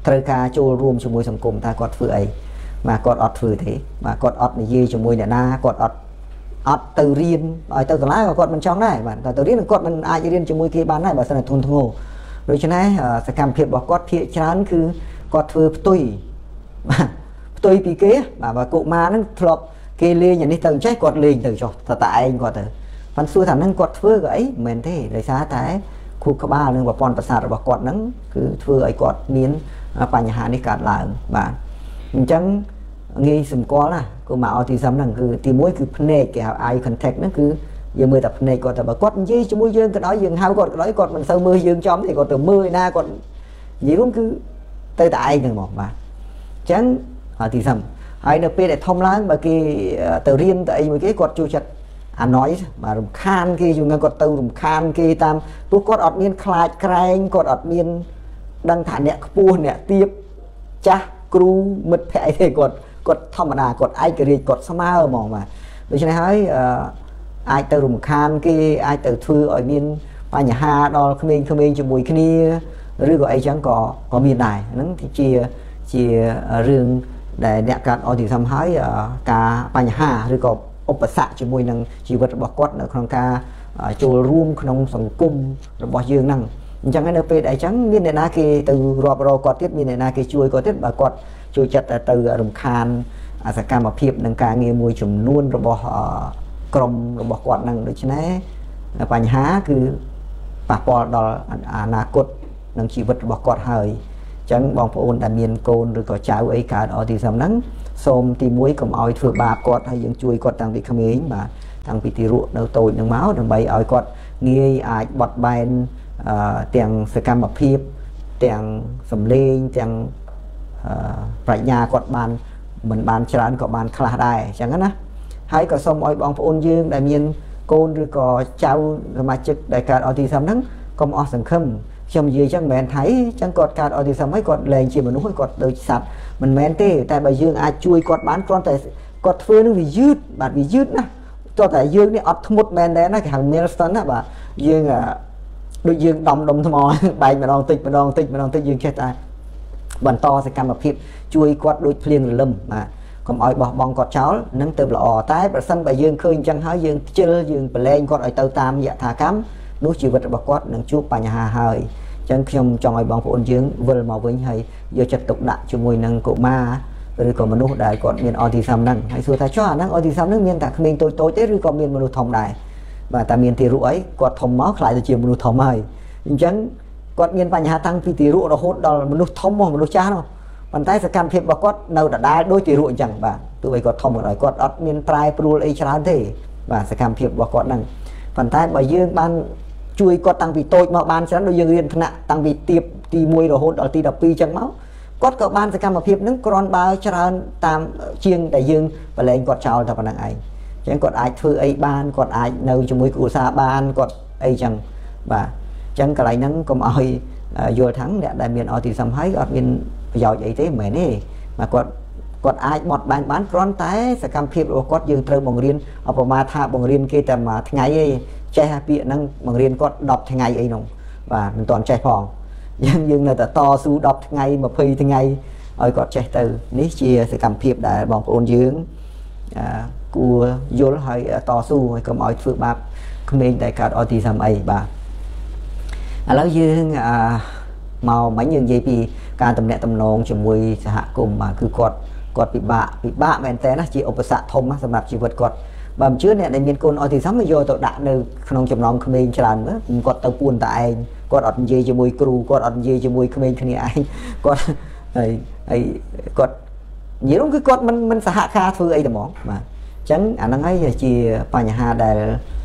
ត្រូវការចូលរួមជាមួយសង្គមថាគាត់ធ្វើអីបាទគាត់អត់ធ្វើទេបាទគាត់អត់និយាយជាមួយអ្នកណាគាត់អត់ទៅរៀនឲ្យទៅសាលាក៏គាត់មិនចង់ដែរបាទទៅរៀនគាត់មិនអាចរៀនជាមួយគេបានដែរបើសិនតែធន់ធ្ងរដូច្នេះសកម្មភាពរបស់គាត់ភាគច្រើនគឺគាត់ធ្វើផ្ទុយបាទផ្ទុយពីគេបាទបើកុមារហ្នឹងធ្លាប់គេលេងអានេះទៅចេះគាត់លេងទៅចុះតែឯងគាត់ទៅប៉ុន្តែសួរថាហ្នឹងគាត់ធ្វើក៏អីមិនមែនទេដោយសារតែខួរក្បាលនិងប្រព័ន្ធប្រសាទរបស់គាត់ហ្នឹងគឺធ្វើឲ្យគាត់មានបញ្ហានេះកើតឡើងបាទអញ្ចឹងងាយសម្គាល់ណាកុមារ autism ហ្នឹងគឺទីមួយគឺភ្នែកគេហៅ eye contact ហ្នឹងគឺយើងមើលតែភ្នែកគាត់តែបើគាត់និយាយជាមួយយើងក៏ដោយយើងហៅគាត់ក៏ដោយគាត់មិនសូវមើលយើងចំទេគាត់ទៅមើលឯណាគាត់និយាយរួមគឺទៅតែឯងហ្នឹងមកបាទអញ្ចឹង autism ហើយនៅពេលដែលធំឡើងបើគេទៅរៀនទៅអីមួយគេគាត់ចូលចិត្តannoy បាទរំខានគេយូរហ្នឹងគាត់ទៅរំខានគេតាមព្រោះគាត់អត់មានខ្លាចក្រែងគាត់អត់មានដឹងថាអ្នកខ្ពស់អ្នកទាបចាស់គ្រូមិត្តភក្តិអីទេគាត់ធម្មតាគាត់ឯករាជ្យគាត់ស្មើហ្មងបាទដូច្នេះហើយអាចទៅរំខានគេអាចទៅធ្វើឲ្យមានបញ្ហាដល់ក្មេងៗជាមួយគ្នាឬក៏អីចឹងក៏មានដែរហ្នឹងជារឿងដែលអ្នកកើត autism ហើយការបញ្ហាឬក៏ឧបសគ្គជាមួយនឹងជីវិតរបស់គាត់នៅក្នុងការចូលរួមក្នុងសង្គមរបស់យើងហ្នឹងអញ្ចឹងនៅពេលដែលអញ្ចឹងមានអ្នកណាគេទៅរាប់រកគាត់ទៀតមានអ្នកណាគេជួយគាត់ទៀតបើគាត់ជួយចិត្តទៅរំខានសកម្មភាពនឹងការងារមួយចំនួនរបស់ក្រុមរបស់គាត់ហ្នឹងដូច្នេះបញ្ហាគឺប៉ះពាល់ដល់អនាគតនិងជីវិតរបស់គាត់ហើយអញ្ចឹងបងប្អូនដែលមានកូនឬក៏ចៅអីកើត autism ហ្នឹងសូមទី1កុំឲ្យធ្វើបាបគាត់ហើយយើងជួយគាត់តាំងពីក្មេងបាទតាំងពីទីរក់នៅតូចនឹងមកដើម្បីឲ្យគាត់ងាយអាចបត់បែនទាំងសកម្មភាពទាំងសម្លេងទាំងប្រាជ្ញាគាត់បានមិនបានច្រើនក៏បានខ្លះដែរអញ្ចឹងណាហើយក៏សូមឲ្យបងប្អូនយើងដែលមានកូនឬក៏ចៅសមាជិកដែលកើត autism ហ្នឹងកុំអស់សង្ឃឹមខ្ញុំនិយាយអញ្ចឹងមិនមែនថៃអញ្ចឹងគាត់កើត autism ហើយគាត់លែងជាមនុស្សហើយគាត់ដូចសត្វមិនមែនទេតែបើយើងអាចជួយគាត់បានគ្រាន់តែគាត់ធ្វើនឹងវាយឺតបាទវាយឺតណាតោះតែយើងនេះអត់ធ្មត់មែនដែរណាគេហៅ milestone ណាបាទយើងដូចយើងដំដុំថ្មបែកម្ដងតិចម្ដងតិចយើងចេះតែបន្តសកម្មភាពជួយគាត់ដូចភ្លៀងរលឹមបាទកុំឲ្យបោះបង់គាត់ចោលនឹងទៅល្អតែប្រសិនបើយើងឃើញអញ្ចឹងហើយយើងខ្ជិលយើងប្រឡែងគាត់ឲ្យទៅតាមយថាកម្មនោះជីវិតរបស់គាត់នឹងជួបបញ្ហាហើយអញ្ចឹងខ្ញុំចង់ឲ្យបងប្អូនយើងវិលមកវិញហើយយកចិត្តទុកដាក់ជាមួយនឹងកុមារឬក៏មនុស្សដែលគាត់មាន autism ហ្នឹងហើយសួរថាចុះអាហ្នឹង autism ហ្នឹងមានតែក្មេងតូចទេឬក៏មានមនុស្សធំដែរបាទតែមានទីរក់អីគាត់ធំមកខ្លាចទៅជាមនុស្សធំហើយអញ្ចឹងគាត់មានបញ្ហាតាំងពីទីរក់រហូតដល់មនុស្សធំមកមនុស្សចាស់នោះប៉ុន្តែសកម្មភាពរបស់គាត់នៅដដែលដូចទីរក់អញ្ចឹងបាទទោះបីគាត់ធំក៏ដោយគាត់អត់មានប្រែប្រួលអីច្រើនទេបាទសកម្មភាពរបស់គាត់ហ្នឹងប៉ុន្តែបើយើងបានជួយគាត់តាំងពីតូចមកបានច្រើនដូចយើងរៀនថ្នាក់តាំងពីទាបទី1រហូតដល់ទី12អញ្ចឹងមកគាត់ក៏បានសកម្មភាពហ្នឹងគ្រាន់បើច្រើនតាមជាងដែលយើងបលែងគាត់ចោលតែប៉ុណ្្នឹងឯងអញ្ចឹងគាត់អាចធ្វើអីបានគាត់អាចនៅជាមួយគ្រួសារបានគាត់អីចឹងបាទអញ្ចឹងកន្លែងហ្នឹងកុំឲ្យយល់ថាអ្នកដែលមាន autism ហើយអត់មានប្រយោជន៍អីទេមិនមែនទេបាទគាត់អាចបត់បែនបានគ្រាន់តែសកម្មភាពរបស់គាត់យើងត្រូវបង្រៀនអបមាថាបង្រៀនគេតែមួយថ្ងៃឯងចេះពាក្យហ្នឹងបង្រៀនគាត់10ថ្ងៃអីនោះបាទមិនទាន់ចេះផងយើងនៅតែតស៊ូ10ថ្ងៃ20ថ្ងៃឲ្យគាត់ចេះទៅនេះជាសកម្មភាពដែលបងប្អូនយើងគួរយល់ហើយតស៊ូហើយកុំឲ្យធ្វើបាបក្មេងដែលកើត autism អីបាទឥឡូវយើងមកមិញយើងនិយាយពីការទំនាក់ទំនងជាមួយសហគមន៍បាទគឺគាត់ពិបាកមែនតើណាជាឧបសគ្គធំសម្រាប់ជីវិតគាត់បើមិនជឿអ្នកដែលមានកូន autism យកទៅដាក់នៅក្នុងចំណោមក្មេងច្រើនគាត់ទៅពួនតែឯងគាត់អត់និយាយជាមួយគ្រូគាត់អត់និយាយជាមួយក្មេងគ្នាឯងគាត់ហើយគាត់និយាយនោះគឺគាត់មិនសហការធ្វើអីទេហ្មងបាទអញ្ចឹងអាហ្នឹងហើយជាបញ្ហាដែល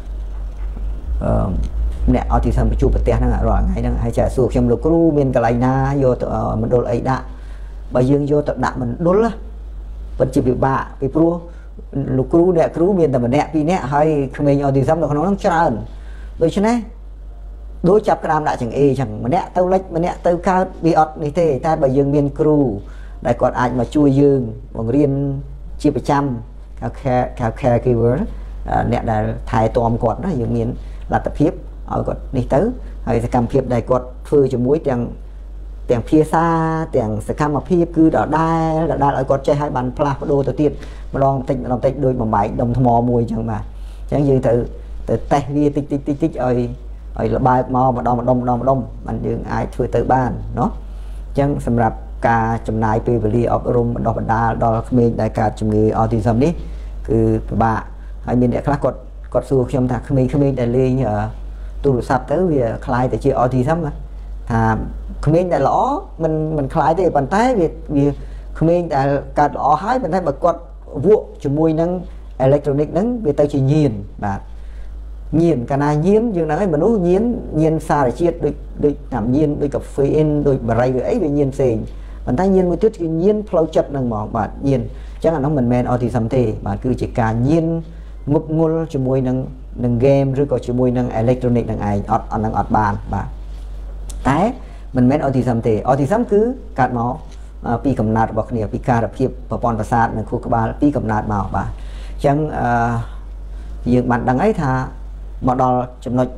អ្នក autism ជួបប្រទះហ្នឹងរាល់ថ្ងៃហ្នឹងហើយចាសួរខ្ញុំលោកគ្រូមានកន្លែងណាយកទៅមណ្ឌលអីដាក់បើយើងយកទៅដាក់មណ្ឌលពិតជាពិបាកពីព្រោះលោកគ្រូអ្នកគ្រូមានតែម្នាក់ពីរនាក់ហើយក្មេង autism នៅក្នុងហ្នឹងច្រើនដូច្នេះដូចចាប់ក្តាមដាក់ចង្អេអញ្ចឹងម្នាក់ទៅលិចម្នាក់ទៅកើតវាអត់នេះទេតែបើយើងមានគ្រូដែលគាត់អាចមកជួយយើងបង្រៀនជាប្រចាំហៅ caregiver អ្នកដែលថែទាំគាត់ណាយើងមានលទ្ធភាពឲ្យគាត់នេះទៅហើយសកម្មភាពដែលគាត់ធ្វើជាមួយទាំងទាំងភាសាទាំងសកម្មភាពគឺដដែលឲ្យគាត់ចេះឲ្យបានផ្លាស់ប្ដូរទៅទៀតម្ដងបន្តិចដោយបំបែកដុំថ្មមួយអញ្ចឹងបាទអញ្ចឹងយើងទៅតេស្តវាតិចឲ្យលបើកមកម្ដងបានយើងអាចធ្វើទៅបានเนาะអញ្ចឹងសម្រាប់ការចំណាយពេលវេលាអប់រំបណ្ដុះបណ្ដាលដល់ក្មេងដែលកើតជំងឺ autism នេះគឺពិបាកហើយមានអ្នកខ្លះគាត់សួរខ្ញុំថាក្មេងៗដែលលេងទូរស័ព្ទទៅវាคล้ายទៅជា autism ថាក្មេងដែលល្អមិនคล้ายទេប៉ុន្តែវាក្មេងដែលកើតល្អហើយប៉ុន្តែបើគាត់វក់ជាមួយនឹង electronic ហ្នឹងវាទៅជាញៀនបាទញៀនកាលណាញៀនយើងដឹងហើយមនុស្សញៀនសារជាតិដូចតាមញៀនដូចកាហ្វេអ៊ីនដូចបារីឬអីវាញៀនផ្សេងប៉ុន្តែញៀនមួយទៀតគឺញៀនផ្លូវចិត្តហ្នឹងហ្មងបាទញៀនអញ្ចឹងអានោះមិនមែន autism ទេបាទគឺជាការញៀនងប់ងល់ជាមួយនឹង game ឬក៏ជាមួយនឹង electronic នឹងឯងអត់នឹងអត់បានបាទតែមិនមែន autism ទេ autism គឺកើតមកពីកំណើតរបស់គ្នាពីការភាពប្រព័ន្ធប្រសាទនិងខួរក្បាលពីកំណើតមកបាទអញ្ចឹងយើងបានដឹងហើយថាមកដល់ចំណុច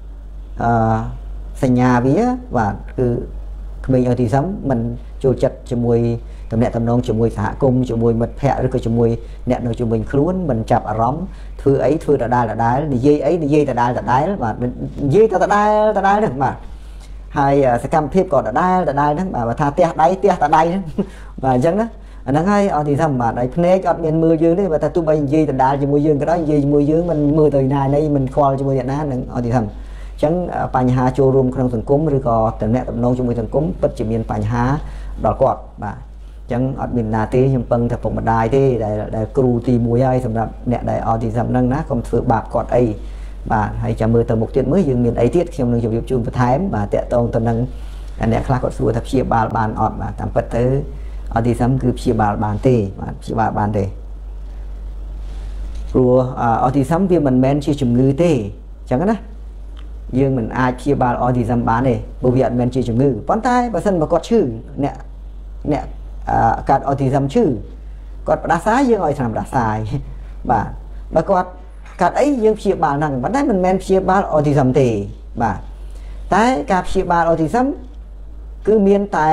សញ្ញាវាបាទគឺក្មេង autism មិនចូលចិត្តជាមួយតំណែងតំណងជាមួយសហគមន៍ជាមួយមិត្តភ័ក្តិឬក៏ជាមួយអ្នកនៅជុំវិញខ្លួនមិនចាប់អារម្មណ៍ធ្វើអីធ្វើដដែលនិយាយអីនិយាយដដែលបាទនិយាយតែដដែលហ្នឹងបាទហើយសកម្មភាពក៏ដដែលហ្នឹងបាទថាទះដៃទះតែដៃហ្នឹងបាទអញ្ចឹងណាអាហ្នឹងហើយ autism បាទហើយភ្នែកអត់មានមើលយើងទេបើថាទោះបីនិយាយដដែលជាមួយយើងក៏ដោយនិយាយជាមួយយើងមិនមើលទៅណាណីមិនខ្វល់ជាមួយអ្នកណានឹង autism អញ្ចឹងបញ្ហាចូលរួមក្នុងសង្គមឬក៏តំណែងតំណងជាមួយសង្គមពិតជាមានបញ្ហាដល់គាត់បាទអញ្ចឹងអត់មានណាទេខ្ញុំពឹងថាពុកម្ដាយទេដែលគ្រូទី1ហើយសម្រាប់អ្នកដែល autism ហ្នឹងណាកុំធ្វើបាបគាត់អីបាទហើយចាំមើលទៅមុខទៀតមើលយើងមានអីទៀតខ្ញុំនឹងជម្រាបជូនបន្ថែមបាទតកតងទៅនឹងអ្នកខ្លះគាត់សួរថាព្យាបាលបានអត់បាទតាមពិតទៅ autism គឺព្យាបាលបានទេបាទព្យាបាលបានទេព្រោះ autism វាមិនមែនជាជំងឺទេអញ្ចឹងណាយើងមិនអាចព្យាបាល autism បានទេព្រោះវាអត់មែនជាជំងឺប៉ុន្តែបើសិនបើគាត់ឈឺអ្នកកើត autism ឈឺគាត់ផ្ដាសាយយើងឲ្យថ្នាំផ្ដាសាយបាទបើគាត់កាត់អីយើងព្យាបាលហ្នឹងប៉ុន្តែមិនមែនព្យាបាល autism ទេបាទតែការព្យាបាល autism គឺមានតែ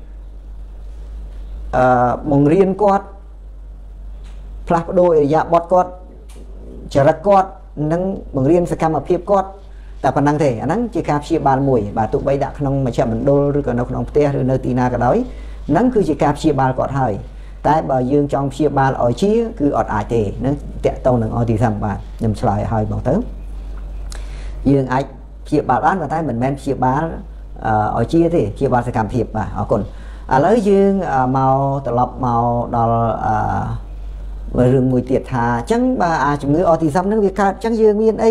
បង្រៀនគាត់ផ្លាស់ប្ដូរឥរិយាបថគាត់ចរិតគាត់និងបង្រៀនសកម្មភាពគាត់តែប៉ុណ្្នឹងទេអាហ្នឹងជាការព្យាបាលមួយបាទទោះបីដាក់ក្នុងមជ្ឈមណ្ឌលឬក៏នៅក្នុងផ្ទះឬនៅទីណាក៏ដោយហ្នឹងគឺជាការព្យាបាលគាត់ហើយតែបើយើងចង់ព្យាបាលឲ្យជាគឺអត់អាចទេនឹងតកតងនឹង autism បាទខ្ញុំឆ្លើយឲ្យបងទៅយើងអាចព្យាបាលបានតែមិនមែនព្យាបាលឲ្យជាទេព្យាបាលសកម្មភាពបាទអរគុណឥឡូវយើងមកត្រឡប់មកដល់រឿងមួយទៀតថាអញ្ចឹងបើជំងឺ autism ហ្នឹងវាកើតអញ្ចឹងយើងមានអី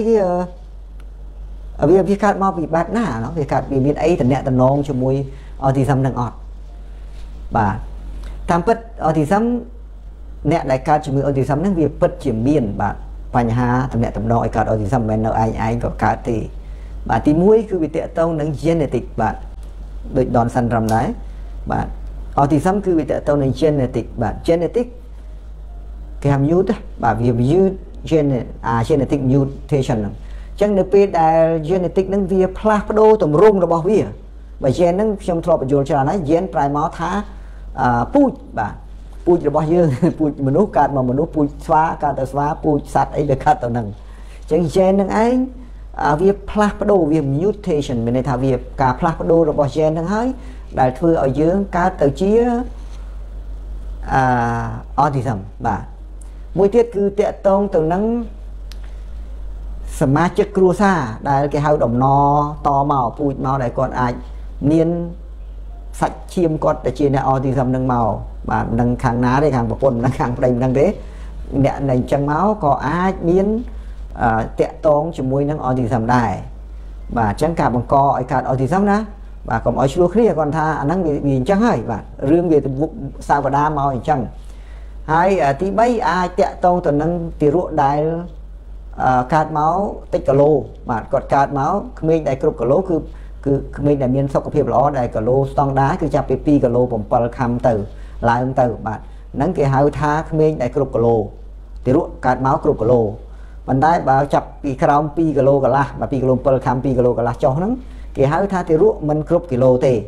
វាកើតមកពីបែបណាវាកើតវាមានអីតំណែងតំណងជាមួយ autism ហ្នឹងអត់បាទតាមពិត autism អ្នកដែលកើតជំងឺ autism ហ្នឹងវាពិតជាមានបាទបញ្ហាតំណែងតំណងឲ្យកើត autism មិនមែននៅឯងក៏កើតទេបាទទី1គឺវាតកតងនឹង genetic បាទដូច Down syndrome ដែរបាទ autism គឺវាតកតងនឹង genetic បាទ genetic គេហៅ mute បាទវា mute genetic mutation ហ្នឹងអញ្ចឹងនៅពេលដែល genetic ហ្នឹងវាផ្លាស់ប្ដូរទម្រង់របស់វាបើ gen ហ្នឹងខ្ញុំធ្លាប់បញ្យល់ច្រើនហើយ gen ប្រែមកថាពូជបាទពូជរបស់យើងពូជមនុស្សកើតមកមនុស្សពូជស្វាកើតទៅស្វាពូជសត្វអីវាកើតទៅហ្នឹងអញ្ចឹង gen ហ្នឹងឯងវាផ្លាស់ប្ដូរវា mutation មានន័យថាវាការផ្លាស់ប្ដូររបស់ gen ហ្នឹងហើយដែលធ្វើឲ្យយើងកើតទៅជាautism បាទមួយទៀតគឺតកតងទៅនឹងសមាជិកគ្រួសារដែលគេហៅដំណតមកពូជមកដែលគាត់អាចមានសាច់ឈាមគាត់ទៅជាអ្នក autism នឹងមកបាទមិនដឹងខាងណាទេខាងប្រពន្ធមិនដឹងខាងប្តីមិនដឹងទេអ្នកអញ្ចឹងមកក៏អាចមានតាក់ទងជាមួយនឹង autism ដែរបាទអញ្ចឹងការបង្កឲ្យកើត autism ណាបាទកុំឲ្យឆ្លោះគ្នាគាត់ថាអាហ្នឹងវាអញ្ចឹងហើយបាទរឿងវាសាវតាមកអញ្ចឹងហើយទី3អាចតាក់ទងទៅនឹងទារកដែលកើតមកតិចគីឡូបាទគាត់កើតមកក្មេងដែលគ្រប់គីឡូគឺក្មេងដែលមានសុខភាពល្អដែលគីឡូស្តង់ដារគឺចាប់ពី2គីឡូ7ខាំទៅឡើងទៅបាទហ្នឹងគេហៅថាក្មេងដែលគ្រប់គីឡូទារកកើតមកគ្រប់គីឡូប៉ុន្តែបើចាប់ពីក្រោម2គីឡូកន្លះបាទ2គីឡូ7ខាំ2គីឡូកន្លះចុះហ្នឹងគេហៅថាទារកមិនគ្រប់គីឡូទេ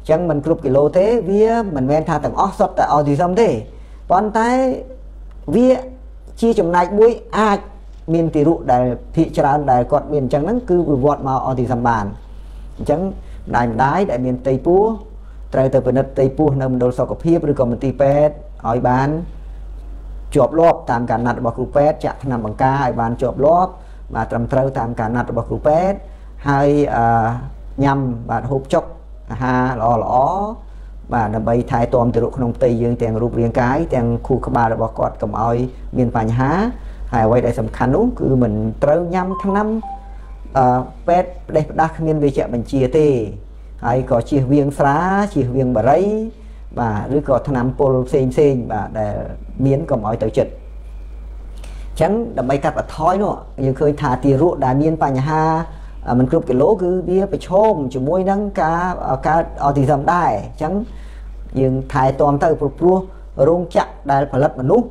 chẳng mình group kilo thế vía mình men tha tầng oxford tại autism thế còn tay vía chia chủng này mũi ai miền tỷ dụ đại thị trấn đại quận miền chẳng nắng cứ vừa vọt màu autism bàn chẳng đại đái đại miền tây pú trời từ bên tây pú nằm đầu sau cặp hiệp rồi còn mình tì pet hỏi bán chộp lốp tạm cả nạt bọc pet chặt nằm bằng ca hỏi bán chộp lốp và trầm trâu tạm cả nạt bọc pet hay nhằm và hộp chốc ha lỏ và nó bay thái tôm từ độ không tây dương tiền rụp riêng cái tiền khu các ba là bọc quạt cầm oi miền Pành Há hay quay đại sầm khăn đúng cứ mình trâu nhằm tháng năm pet đây đặc miền về chợ mình chia tê hay có chia viên xá chia viên bà rấy vàឬក៏ថ្នាំពុលផ្សេងបាទដែលមានកុំឲ្យទៅចិត្តអញ្ចឹងដើម្បីកាត់បន្ថយនោះយើងឃើញថាទារកដែលមានបញ្ហាមិនគ្រប់គីឡូគឺវាប្រឈមជាមួយនឹងការអតិស័មដែរអញ្ចឹងយើងថែទាំទៅព្រោះរោងចក្រដែលផលិតមនុស្ស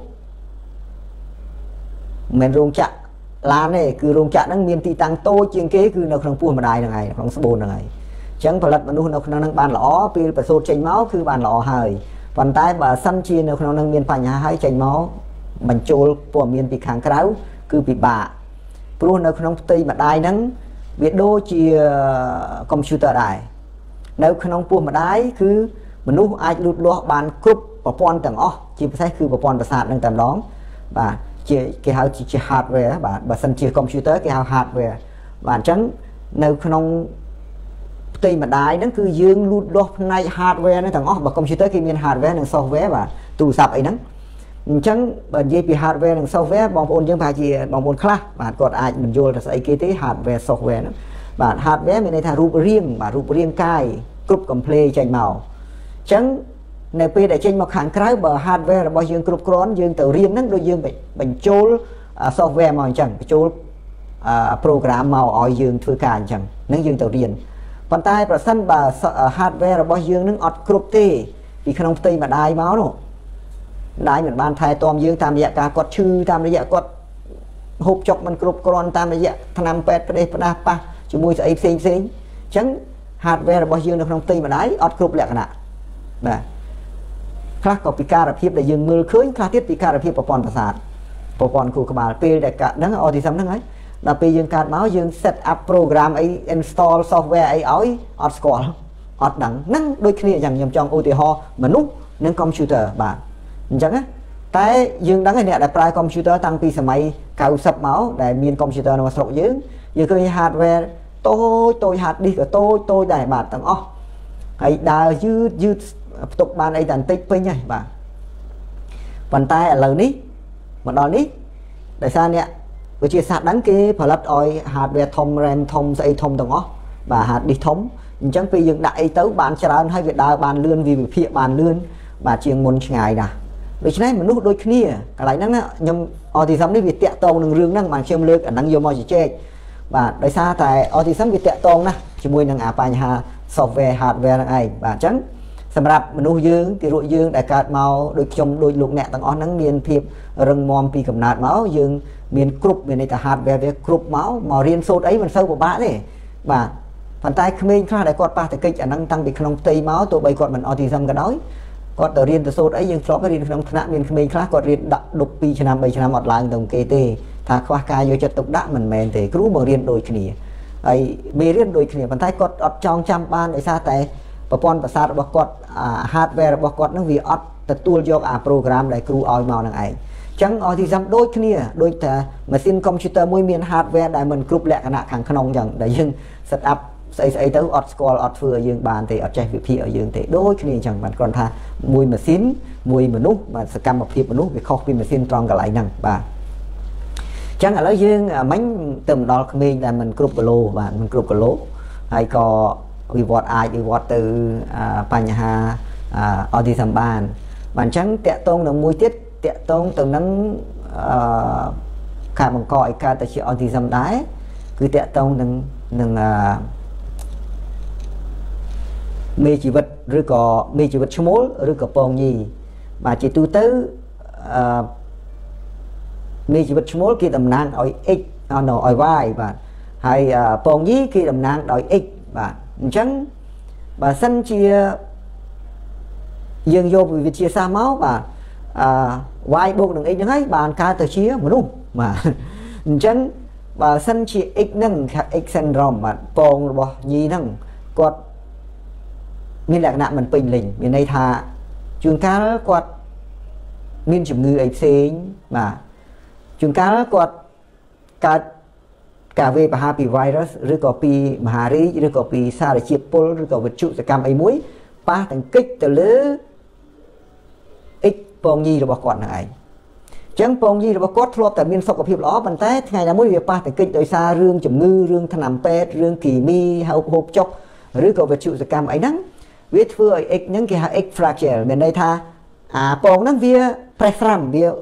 មិនមែនរោងចក្រឡានទេគឺរោងចក្រហ្នឹងមានទីតាំងតូចជាងគេគឺនៅក្នុងពោះម្ដាយហ្នឹងឯងក្នុងស្បូនហ្នឹងឯងចឹងផលិតមនុស្សនៅក្នុងនឹងបានល្អពេលប្រសូតចេញមកគឺបានល្អហើយប៉ុន្តែបើសិនជានៅក្នុងនឹងមានបញ្ហាហើយចេញមកបញ្ចូលព័ត៌មានពីខាងក្រៅគឺពិបាកព្រោះនៅក្នុងផ្ទៃម្ដាយហ្នឹងវាដូចជាកុំព្យូទ័រដែរនៅក្នុងពោះម្ដាយគឺមនុស្សអាចលូតលាស់បានគ្រប់ប្រព័ន្ធទាំងអស់ជាពិសេសគឺប្រព័ន្ធប្រសាទនឹងតែម្ដងបាទជាគេហៅជា hardware បាទបើសិនជាកុំព្យូទ័រគេហៅ hardware បាទអញ្ចឹងនៅក្នុងផ្ទៃម្ដាយហ្នឹងគឺយើងលូតលាស់ផ្នែក hardware ហ្នឹងទាំងអស់បើកុំព្យូទ័រគេមាន hardware និង software បាទទូរស័ព្ទអីហ្នឹងអញ្ចឹងបើនិយាយពី hardware និង software បងប្អូនយើងប្រហែលជាបងប្អូនខ្លះបាទគាត់អាចមិនយល់ថាស្អីគេទេ hardware software ហ្នឹងបាទ hardware មានន័យថារូបរាងបាទរូបរាងកាយគ្រប់ complete ចេញមកអញ្ចឹងនៅពេលដែលចេញមកខាងក្រៅបើ hardware របស់យើងគ្រប់គ្រាន់យើងទៅរៀនហ្នឹងដូចយើងបញ្ចូល software មកអញ្ចឹងបញ្ចូល program មកឲ្យយើងធ្វើការអញ្ចឹងហ្នឹងយើងទៅរៀនប៉ុន្តែប្រសិនបើ hardware របស់យើងនឹងអត់គ្រប់ទេពីក្នុងផ្ទៃម្ដាយមកនោះម្ដាយមិនបានថែទាំយើងតាមរយៈការគាត់ឈឺតាមរយៈគាត់ហូបចុកមិនគ្រប់គ្រាន់តាមរយៈថ្នាំពេទ្យផ្ដេសផ្ដាសប៉ះជាមួយស្អីផ្សេងអញ្ចឹង hardware របស់យើងនៅក្នុងផ្ទៃម្ដាយអត់គ្រប់លក្ខណៈបាទខ្លះក៏ពិការភាពដែលយើងមើលឃើញខ្លះទៀតពិការភាពប្រព័ន្ធប្រសាទប្រព័ន្ធខួរក្បាលពេលដែលកាត់ហ្នឹង autism ហ្នឹងហើយដល់ពេលយើងកាត់មកយើង set up program អី install software អីឲ្យអត់ស្គាល់អត់ដឹងហ្នឹងដូចគ្នាអញ្ចឹងខ្ញុំចង់ឧទាហរណ៍មនុស្សនិង computer បាទអញ្ចឹងណាតែយើងដឹងហើយអ្នកដែលប្រើ computer តាំងពីសម័យ90មកដែលមាន computer នៅស្រុកយើងឃើញ hardware តូច hard disk ក៏តូចដែរបាទទាំងអស់ហើយដើរយឺតផ្ទុកបានអីតែបន្តិចពេញហើយបាទប៉ុន្តែឥឡូវនេះមកដល់នេះដោយសារអ្នកវិទ្យាសាស្ត្រហ្នឹងគេផលិតឲ្យ hardware ធំ RAM ធំស្អីធំទាំងអស់បាទ hard disk ធំអញ្ចឹងពេលយើងដាក់អីទៅបានច្រើនហើយវាដើរបានលឿនវាវិភាគបានលឿនបាទជាងមុនឆ្ងាយណាស់ដូច្នេះមនុស្សដូចគ្នាកន្លែងហ្នឹងខ្ញុំ autism នេះវាតាក់ទងនឹងរឿងហ្នឹងបានខ្ញុំលើកអាហ្នឹងយកមកជជែកបាទដោយសារតែ autism វាតាក់ទងណាស់ជាមួយនឹងអាបញ្ហា software hardware ហ្នឹងឯងបាទអញ្ចឹងសម្រាប់មនុស្សយើងទីរក់យើងដែលកើតមកដូចខ្ញុំដូចលោកអ្នកទាំងអស់ហ្នឹងមានភាពរឹងមាំពីកំណើតមកយើងមានគ្រប់មានន័យថា hardware វាគ្រប់មករៀនសូត្រអីមិនសូវពិបាកទេបាទប៉ុន្តែក្មេងខ្លះដែលគាត់ប៉ះតែកិច្ចអាហ្នឹងតាំងពីក្នុងផ្ទៃមកទោះបីគាត់មិន autism ក៏ដោយគាត់ទៅរៀនទៅសូត្រអីយើងធ្លាប់រៀនក្នុងថ្នាក់មានក្មេងខ្លះគាត់រៀនដាក់ដប់2ឆ្នាំ3ឆ្នាំអត់ឡើងទៅគេទេថាខ្វះការយកចិត្តទុកដាក់មិនមែនទេគ្រូបង្រៀនដូចគ្នាហើយមេរៀនដូចគ្នាប៉ុន្តែគាត់អត់ចងចាំបានដោយសារតែប្រព័ន្ធប្រសាទរបស់គាត់hardware របស់គាត់នឹងវាអត់ទទួលយកអា program ដែលគ្រូឲ្យមកនឹងឯងអញ្ចឹង autism ដូចគ្នាដូចតែម៉ាស៊ីន computer មួយមាន hardware ដែលមិនគ្រប់លក្ខណៈខាងក្នុងអញ្ចឹងដែលយើង set up ស្អីទៅអត់ស្គាល់អត់ធ្វើឲ្យយើងបានទេអត់ចេះវិភាគឲ្យយើងទេដូចគ្នាអញ្ចឹងបាទគ្រាន់ថាមួយម៉ាស៊ីនមួយមនុស្សបាទសកម្មភាពមនុស្សវាខុសពីម៉ាស៊ីនត្រង់កន្លែងហ្នឹងបាទអញ្ចឹងឥឡូវយើងមិញទៅមកដល់ក្មេងដែលមិនគ្រប់គីឡូបាទមិនគ្រប់គីឡូហើយក៏វិវត្តអាចវិវត្តទៅបញ្ហាautism បានបាទអញ្ចឹងតកតងនឹងមួយទៀតតកតងទៅនឹងការបង្កឲ្យកើតទៅជា autism ដែរគឺតកតងនឹងមេជីវិតឬក៏មេជីវិតឈ្មោលឬក៏ពងញីបាទជាទូទៅមេជីវិតឈ្មោលគេតំណាងឲ្យ x ឲ្យ y បាទហើយពងញីគេតំណាងដោយ x បាទអញ្ចឹង bà sân chia dương vô vì chia xa máu bà vài bộ đừng ít những ấy bàn ca từ chia mà đúng mà chân bà sân chia ít nâng ít syndrome mà bồn bỏ gì nâng quạt miền lạc nạm mình bình lình miền đây thà trường cá quạt miền chủng ngư ấy xinh mà trường cá quạt cả về happy virus rồi có pi mahari rồi có pi sa để chip pol rồi có vật trụ sẽ cam ấy muối ba thành kích từ lứa ít bông gì rồi bảo quản này chẳng bông gì rồi bảo cốt lọp tại miền sọc của phim ló bàn tay ngày nào mỗi việc ba thành kích đời xa rương chủng ngư rương thân nằm pet rương kỳ mi hộp hộp chọc rồi có vật trụ sẽ cam ấy nắng viết vừa ít những cái ít fracture bên đây tha bông nắng vía prefram vía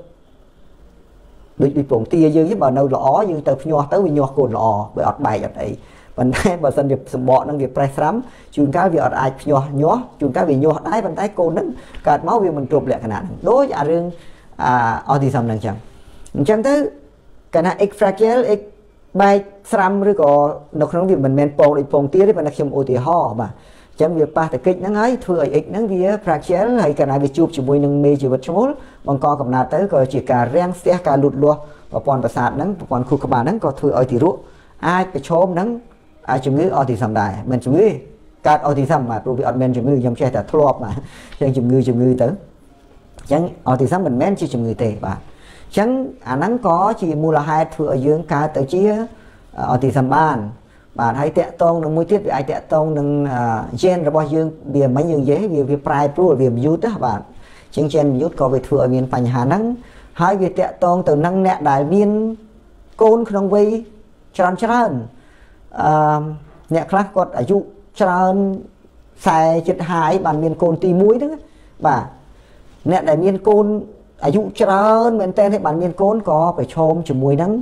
bị bổng tia dương với bà nâu lõ nhưng từ nhỏ tới vì nhỏ cồn lò bởi ọt bài ở đây bàn tay bà sân việc bỏ năng việc price lắm chừng cá việc ọt ai nhỏ chừng cá vì nhỏ đáy bàn tay cồn nắng cạt máu vì mình trộm lẹ khả năng đối với riêng autism năng chẳng chẳng tới cái này x fractal x bài sram rồi có nó không việc mình men bổng tia đấy bạn đặc trưng oti ho mà chẳng việc ba thực kịch nắng ấy thừa x nắng vía fractal hay cái này bị chụp chỉ môi nâng mê chỉ vật số bằng co cầm nạt tới có chỉ cả rang xe cả lụt lúa và cònประสาท nắng còn khu các bạn nắng có thừa ở thì ruộng ai cái chôm nắng ai chủng ngữ autism đại mình chủng ngữ các autism mà tôi bị men chủng ngữ dòng xe ta thua mà chẳng chủng ngữ tới chẳng autism mình men chỉ chủng ngữ tệ bà chẳng nắng có chỉ mua là hai thừa dương cả tới chia autism ban bạn hãy tẹt tông đừng mối tiết với ai tẹt tông đừng gen rồi bao dương vì mấy dương dễ vì pride pro vì youth đó bạn chính gen youth có về thừa miền Pành Hà nắng hai việc tẹt tông từ năng nẹt đại miền côn không vây tròn nẹt khác còn ở dụ tròn xài chết hái bàn miền côn tì muối đó bà nẹt đại miền côn ở dụ tròn miền tên hay bàn miền côn có phải chôm chùm muối nắng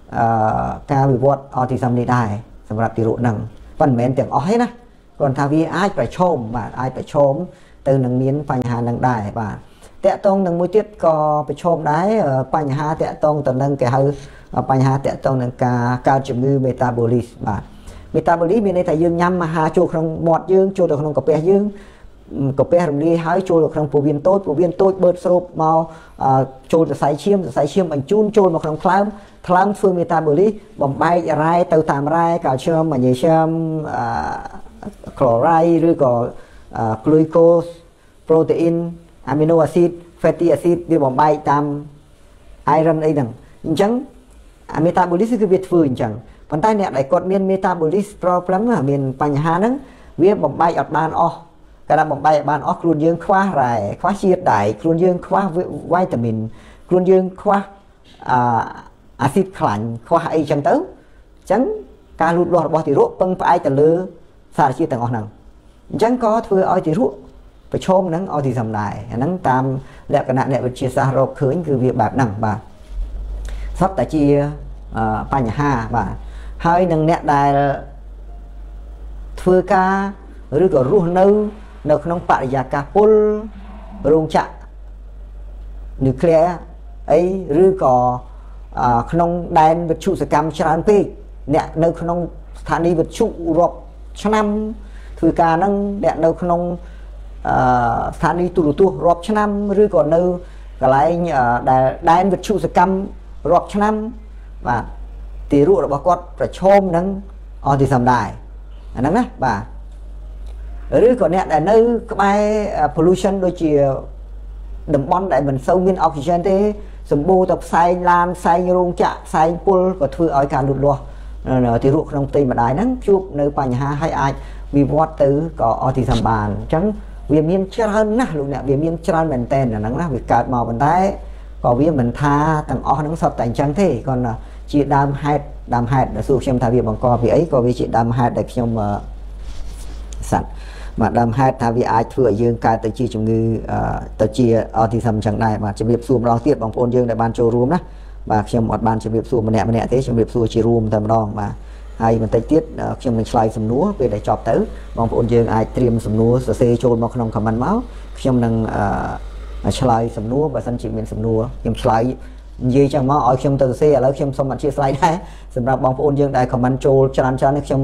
ca bị vọt autism đi đàiสำหรับติรุนังวันแมนแต่งอ้อยนะก่อนทวีไอ้ไปชมบ่าไอ้ไปชมตื่นหนังเมียนปัญหาหนังได้บ่าแต่ตรงหนังมวยติดก็ไปชมได้ปัญหาแต่ตรงแต่หนังแกเฮาปัญหาแต่ตรงหนังการจุมือเมตาบอลิสบ่าเมตาบอลิสมีในแต่ยืงย้ำมาหาโจขนมหมดยืงโจดขนมกาแฟยืงกาแฟรำลีหายโจดขนมปูเวียนโต๊ดเบิร์ดสรุปมาโจดใส่เชี่ยมบรรจุโจดมาขนมคล้ำทลังฟืนเมตาบอลิสบ่มใบอะไรเตาตามไรกาเชื่อมมันยังเชื่อมคลอไรด์หรือก็กลูโคสโปรตีนอะมิโนแอซิดแฟตตี้แอซิดที่บ่มใบตามไอรอนไอ้ดังจังเมตาบอลิสคือเวทฟืนจังปัจจัยเนี่ยหลายคนมีเมตาบอลิสโปรแกรมมีปัญหานั้นเวียบ่มใบอดบานการบ่มใบบานครูนยืงคว้าไรคว้าเชียดได้ครูนยืงคว้าวิตามินครูนยืงคว้าอาซิดขลังคว้าไอจังเต้าจังการหลุดหลอดบอติรุปังไปแต่เลือสารชีต่างออกนังจังก็ถือเอาติรุไปชมนั้นเอาติสำได้นั้นตามแล้วขณะเนี่ยวิชีสารโรคเขินคือviệcแบบนั่งบ่าซับแต่ชีปัญหาบ่าให้นังเนี่ยได้ถือกาหรือก็รู้นึกในขนมปะยากาปุลโรงจักรนิวเคลียร์ไอหรือก็ขนมแดนวิชุสกรรมชาญปีเนี่ยในขนมสถานีวิชุรบชนำถือการนั่งเนี่ยในขนมสถานีตุลุตุรบชนำหรือก็ในกลายแดนวิชุสกรรมรบชนำว่าตีรู้ระบบกอดประชมนั้นออนที่ทำได้อันนั้นนะบ่าหรือก็เนี่ยแต่ในก็ไป pollution โดยเฉพาะดับบอนได้เหมือนโซมินออกซิเจนที่สมบูรณ์กับไซลานไซโรงจะไซปูลก็ถือเอาการหลุดลัวที่รู้ขนมตีมาได้นั้นชุบในปัญหาให้อายมีวอตตื้อก็ออทิสมบานจังเวียนเมียนเชิญนะลูกเนี่ยเวียนเมียนเชิญเหมือนเต้นนั่นนะวิการมาบันไดก็เวียนเหมือนท่าต่างอ้อทั้งสอบแต่งจังที่ก่อนจีดามไฮด์สู้เชื่อมทาวีบังกอพี่ไอ้ก็วิจิดามไฮด์เด็กเชื่อมสัตว์มาดามไฮด์ทาวีไอเพื่อยืงการตะจีจงือตะจีออทิสมจังได้มาจะเรียบซูมรองเทียบบางคนยืงในบ้านโจรูมนะมาเชื่อมอดบ้านจะเรียบซูมมาเนี่ยเทจะเรียบซูจีรูมแต่มาลองมาไอ้มันติดเชื่อมหนึ่งสไลด์สำนัวไปได้จอบตื้อบางคนยืงไอเตรียมสำนัวเซโจนมาขนมขมันเมาเชื่อมหนึ่งสไลด์สำนัวแบบสันจิเป็นสำนัวยังสไลด์ยี่จังมาเอาเชื่อมตัวเซ่แล้วเชื่อมสมบัติเชื่อสไลด์ได้สำหรับบางคนยืงได้ขมันโจจานในเชื่อม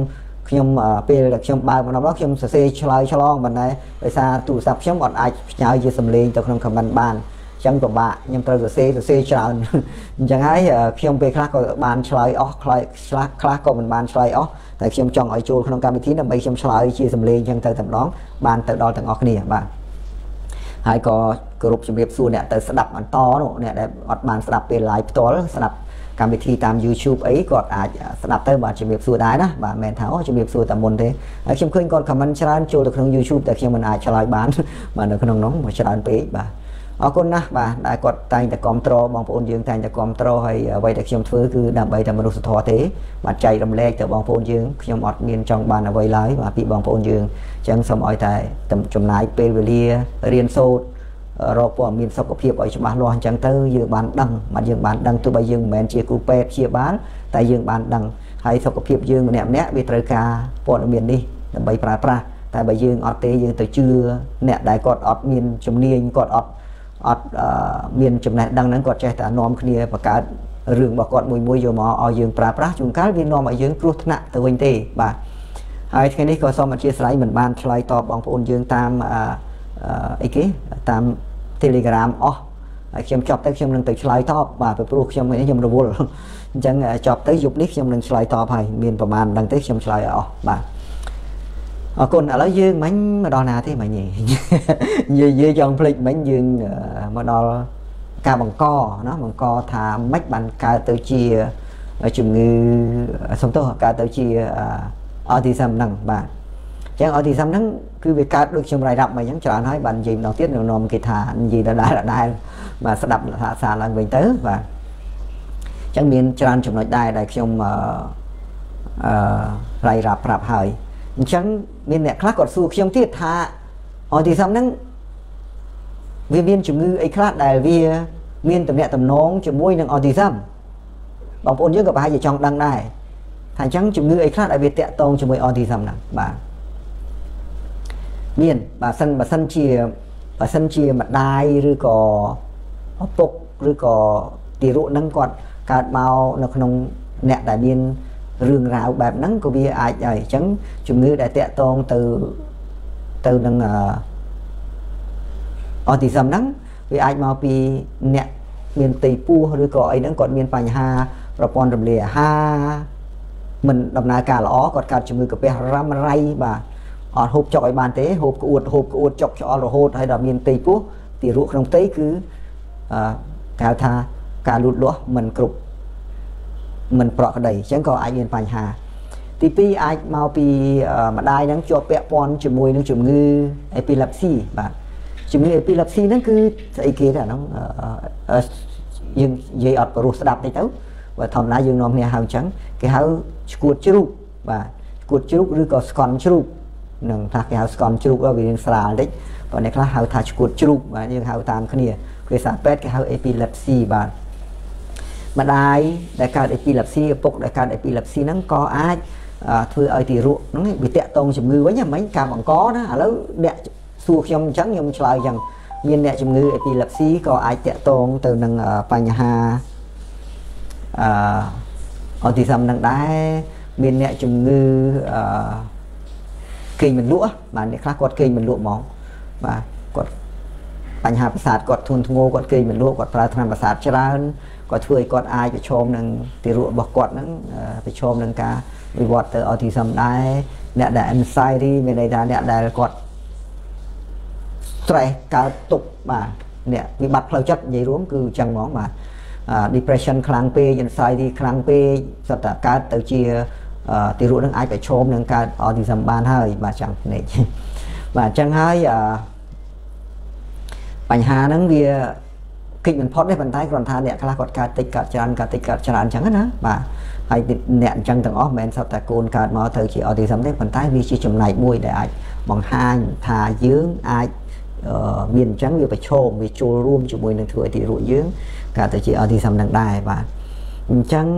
ខ្ញុំពេលខ្ញុំបើកម្ដងđóខ្ញុំសរសេរឆ្លើយឆ្លងមិនដែរដោយសារទូរស័ព្ទខ្ញុំអត់អាចផ្ញើជាសំឡេងទៅក្នុង comment បានអញ្ចឹងពិបាកខ្ញុំត្រូវសរសេរច្រើនអញ្ចឹងហើយខ្ញុំពេលខ្លះក៏បានឆ្លើយអស់ខ្លះក៏មិនបានឆ្លើយអស់តែខ្ញុំចង់ឲ្យចូលក្នុងកម្មវិធីដើម្បីខ្ញុំឆ្លើយជាសំឡេងអញ្ចឹងទៅតែម្ដងបានទៅដល់ទាំងអស់គ្នាបាទហើយក៏គោរពជំរាបសួរអ្នកទៅស្ដាប់បន្តនោះអ្នកដែលអត់បានស្ដាប់ពេល live ផ្ទាល់ស្ដាប់កម្មវិធីតាម YouTube អីគាត់អាចស្ដាប់ទៅបាទជំរាបសួរដែរណាបាទមិនមែនថាជំរាបសួរតែមុនទេហើយខ្ញុំឃើញគាត់ comment ច្រើនចូលទៅក្នុង YouTube តែខ្ញុំមិនអាចឆ្លើយបានបាទនៅក្នុងនោះមកច្រើនពេកបាទអរគុណណាស់បាទដែលគាត់តែងតែគាំទ្របងប្អូនយើងតែងតែគាំទ្រហើយអ្វីដែលខ្ញុំធ្វើគឺដើម្បីតែមនុស្សធម៌ទេបាទចែករំលែកទៅបងប្អូនយើងខ្ញុំអត់មានចង់បានអ្វីឡើយបាទពីបងប្អូនយើងអញ្ចឹងសូមឲ្យតែចំណាយពេលវេលារៀនសូត្ររកព័ត៌មានសុខភាពឲ្យច្បាស់លាស់អញ្ចឹងទៅយើងបានដឹងបាទយើងបានដឹងទោះបីយើងមិនមែនជាគ្រូពេទ្យព្យាបាលតែយើងបានដឹងហើយសុខភាពយើងម្នាក់វាត្រូវការព័ត៌មាននេះដើម្បីប្រើប្រាស់តែបើយើងអត់ទេយើងទៅជឿអ្នកដែលគាត់អត់មានជំនាញគាត់អត់មានចំណេះដឹងហ្នឹងគាត់ចេះតែនាំគ្នាបង្កើតរឿងរបស់គាត់មួយយកមកឲ្យយើងប្រើប្រាស់ជួនកាលវានាំឲ្យយើងគ្រោះថ្នាក់ទៅវិញទេបាទហើយថ្ងៃនេះក៏សូមអធិស្ឋានមិនបានឆ្លើយតបបងប្អូនយើងតាមអីគេតាម Telegram អស់ហើយខ្ញុំចប់ទៅខ្ញុំនឹងទៅឆ្លើយតបបាទពីព្រោះខ្ញុំរវល់អញ្ចឹងចប់ទៅយប់នេះខ្ញុំនឹងឆ្លើយតបហើយមានប្រហែលដឹងទេខ្ញុំឆ្លើយឲ្យអស់បាទអរគុណឥឡូវយើងមិញមកដល់ណាទេមិញនិយាយចង់ភ្លេចមិញយើងមកដល់ការបង្កណាបង្កថាម៉េចបានកើតទៅជាជំងឺសំទោសកើតទៅជា autism ហ្នឹងបាទអញ្ចឹង autism ហ្នឹងគឺវាកើតដូចខ្ញុំរាយរាប់មកអញ្ចឹងច្រើនហើយបាននិយាយម្ដងទៀតនឹងនាំគេថានិយាយដដែលបាទស្ដាប់សារឡើងវិញទៅបាទអញ្ចឹងមានច្រើនចំណុចដែរដែលខ្ញុំរាយរាប់ប្រាប់ហើយអញ្ចឹងមានអ្នកខ្លះគាត់សួរខ្ញុំទៀតថា autism ហ្នឹងវាមានជំងឺអីខ្លះដែលវាមានទំនាក់ទំនងជាមួយនឹង autism បងប្អូនយើងក៏ប្រហែលជាចង់ដឹងដែរថាអញ្ចឹងជំងឺអីខ្លះដែលវាតាក់ទងជាមួយ autism ហ្នឹងបាទមានបើសិនជាម្ដាយឬក៏ឪពុកឬក៏ទារកហ្នឹងគាត់កើតមកនៅក្នុងអ្នកដែលមានរឿងរ៉ាវបែបហ្នឹងក៏វាអាចហើយអញ្ចឹងជំងឺដែលតាក់ទងទៅនឹង autism ហ្នឹងវាអាចមកពីអ្នកមានផ្ទៃពោះឬក៏អីហ្នឹងគាត់មានបញ្ហាប្រព័ន្ធរំលាយអាហារមិនដំណើរការល្អគាត់កើតជំងឺកាពះរ៉ាំរ៉ៃបាទអត់ហូបចុកឲ្យបានទេហូបក្អួតចុកឆ្អល់រហូតហើយដល់មានផ្ទៃពោះទារកក្នុងផ្ទៃគឺគេហៅថាការលូតលាស់មិនប្រក្រតីអញ្ចឹងក៏អាចមានបញ្ហាទី2អាចមកពីម្ដាយហ្នឹងជាប់ពាក់ព័ន្ធជាមួយនឹងជំងឺ epilepsy បាទជំងឺ epilepsy ហ្នឹងគឺស្អីគេដែរហ្នឹងយើងនិយាយអត់ព្រោះស្ដាប់តិចទៅបើធម្មតាយើងនាំគ្នាហៅអញ្ចឹងគេហៅឆ្កួតជ្រូកបាទឆ្កួតជ្រូកឬក៏ស្កន់ជ្រូកនឹងថាគេហៅស្កន់ជ្រូកវារៀងស្រាលតិចបើអ្នកខ្លះហៅថាឆ្កួតជ្រូកបាទយើងហៅតាមគ្នាភាសាពេទ្យគេហៅ epilepsy បាទម្ដាយដែលកើត epilepsy ឪពុកដែលកើត epilepsy ហ្នឹងក៏អាចធ្វើឲ្យទារកហ្នឹងវាតាក់ទងជំងឺវិញហ្មងការបង្កណាឥឡូវអ្នកសួរខ្ញុំអញ្ចឹងខ្ញុំឆ្លើយអញ្ចឹងមានអ្នកជំងឺ epilepsy ក៏អាចតាក់ទងទៅនឹងបញ្ហាautism នឹងដែរមានអ្នកជំងឺគេងមិនលក់បាទអ្នកខ្លះគាត់គេងមិនលក់ហ្មងបាទគាត់បញ្ហាប្រសាទគាត់ធ្ងន់ធ្ងរគាត់គេងមិនលក់គាត់ប្រើថ្នាំប្រសាទច្រើនគាត់ធ្វើឲ្យគាត់អាចប្រឈមនឹងទារករបស់គាត់ហ្នឹងប្រឈមនឹងការវិវត្តទៅ autism ដែរអ្នកដែល anxiety មានន័យថាអ្នកដែលគាត់ stress កើតទុក្ខបាទអ្នកវិបត្តិផ្លូវចិត្តនិយាយរួមគឺអញ្ចឹងហ្មងបាទdepression ខ្លាំងពេក anxiety ខ្លាំងពេកសត្វតែកើតទៅជាទារកនឹងអាចប្រឈមនឹងកើត autism បានហើយបាទចាំភ្នែកបាទអញ្ចឹងហើយបញ្ហាហ្នឹងវាគិតមិនផុតទេប៉ុន្តែគ្រាន់ថាអ្នកខ្លះគាត់កើតតិចកើតច្រើនកើតតិចកើតច្រើនអញ្ចឹងណាបាទហើយអ្នកអញ្ចឹងទាំងអស់មិនមែនសត្វតែកូនកើតមកទៅជា autism ទេប៉ុន្តែវាជាចំណែកមួយដែលអាចបង្ហាញថាយើងអាចមានអញ្ចឹងវាប្រឈមវាចូលរួមជាមួយនឹងធ្វើឲ្យទារកយើងកើតទៅជា autism នឹងដែរបាទអញ្ចឹង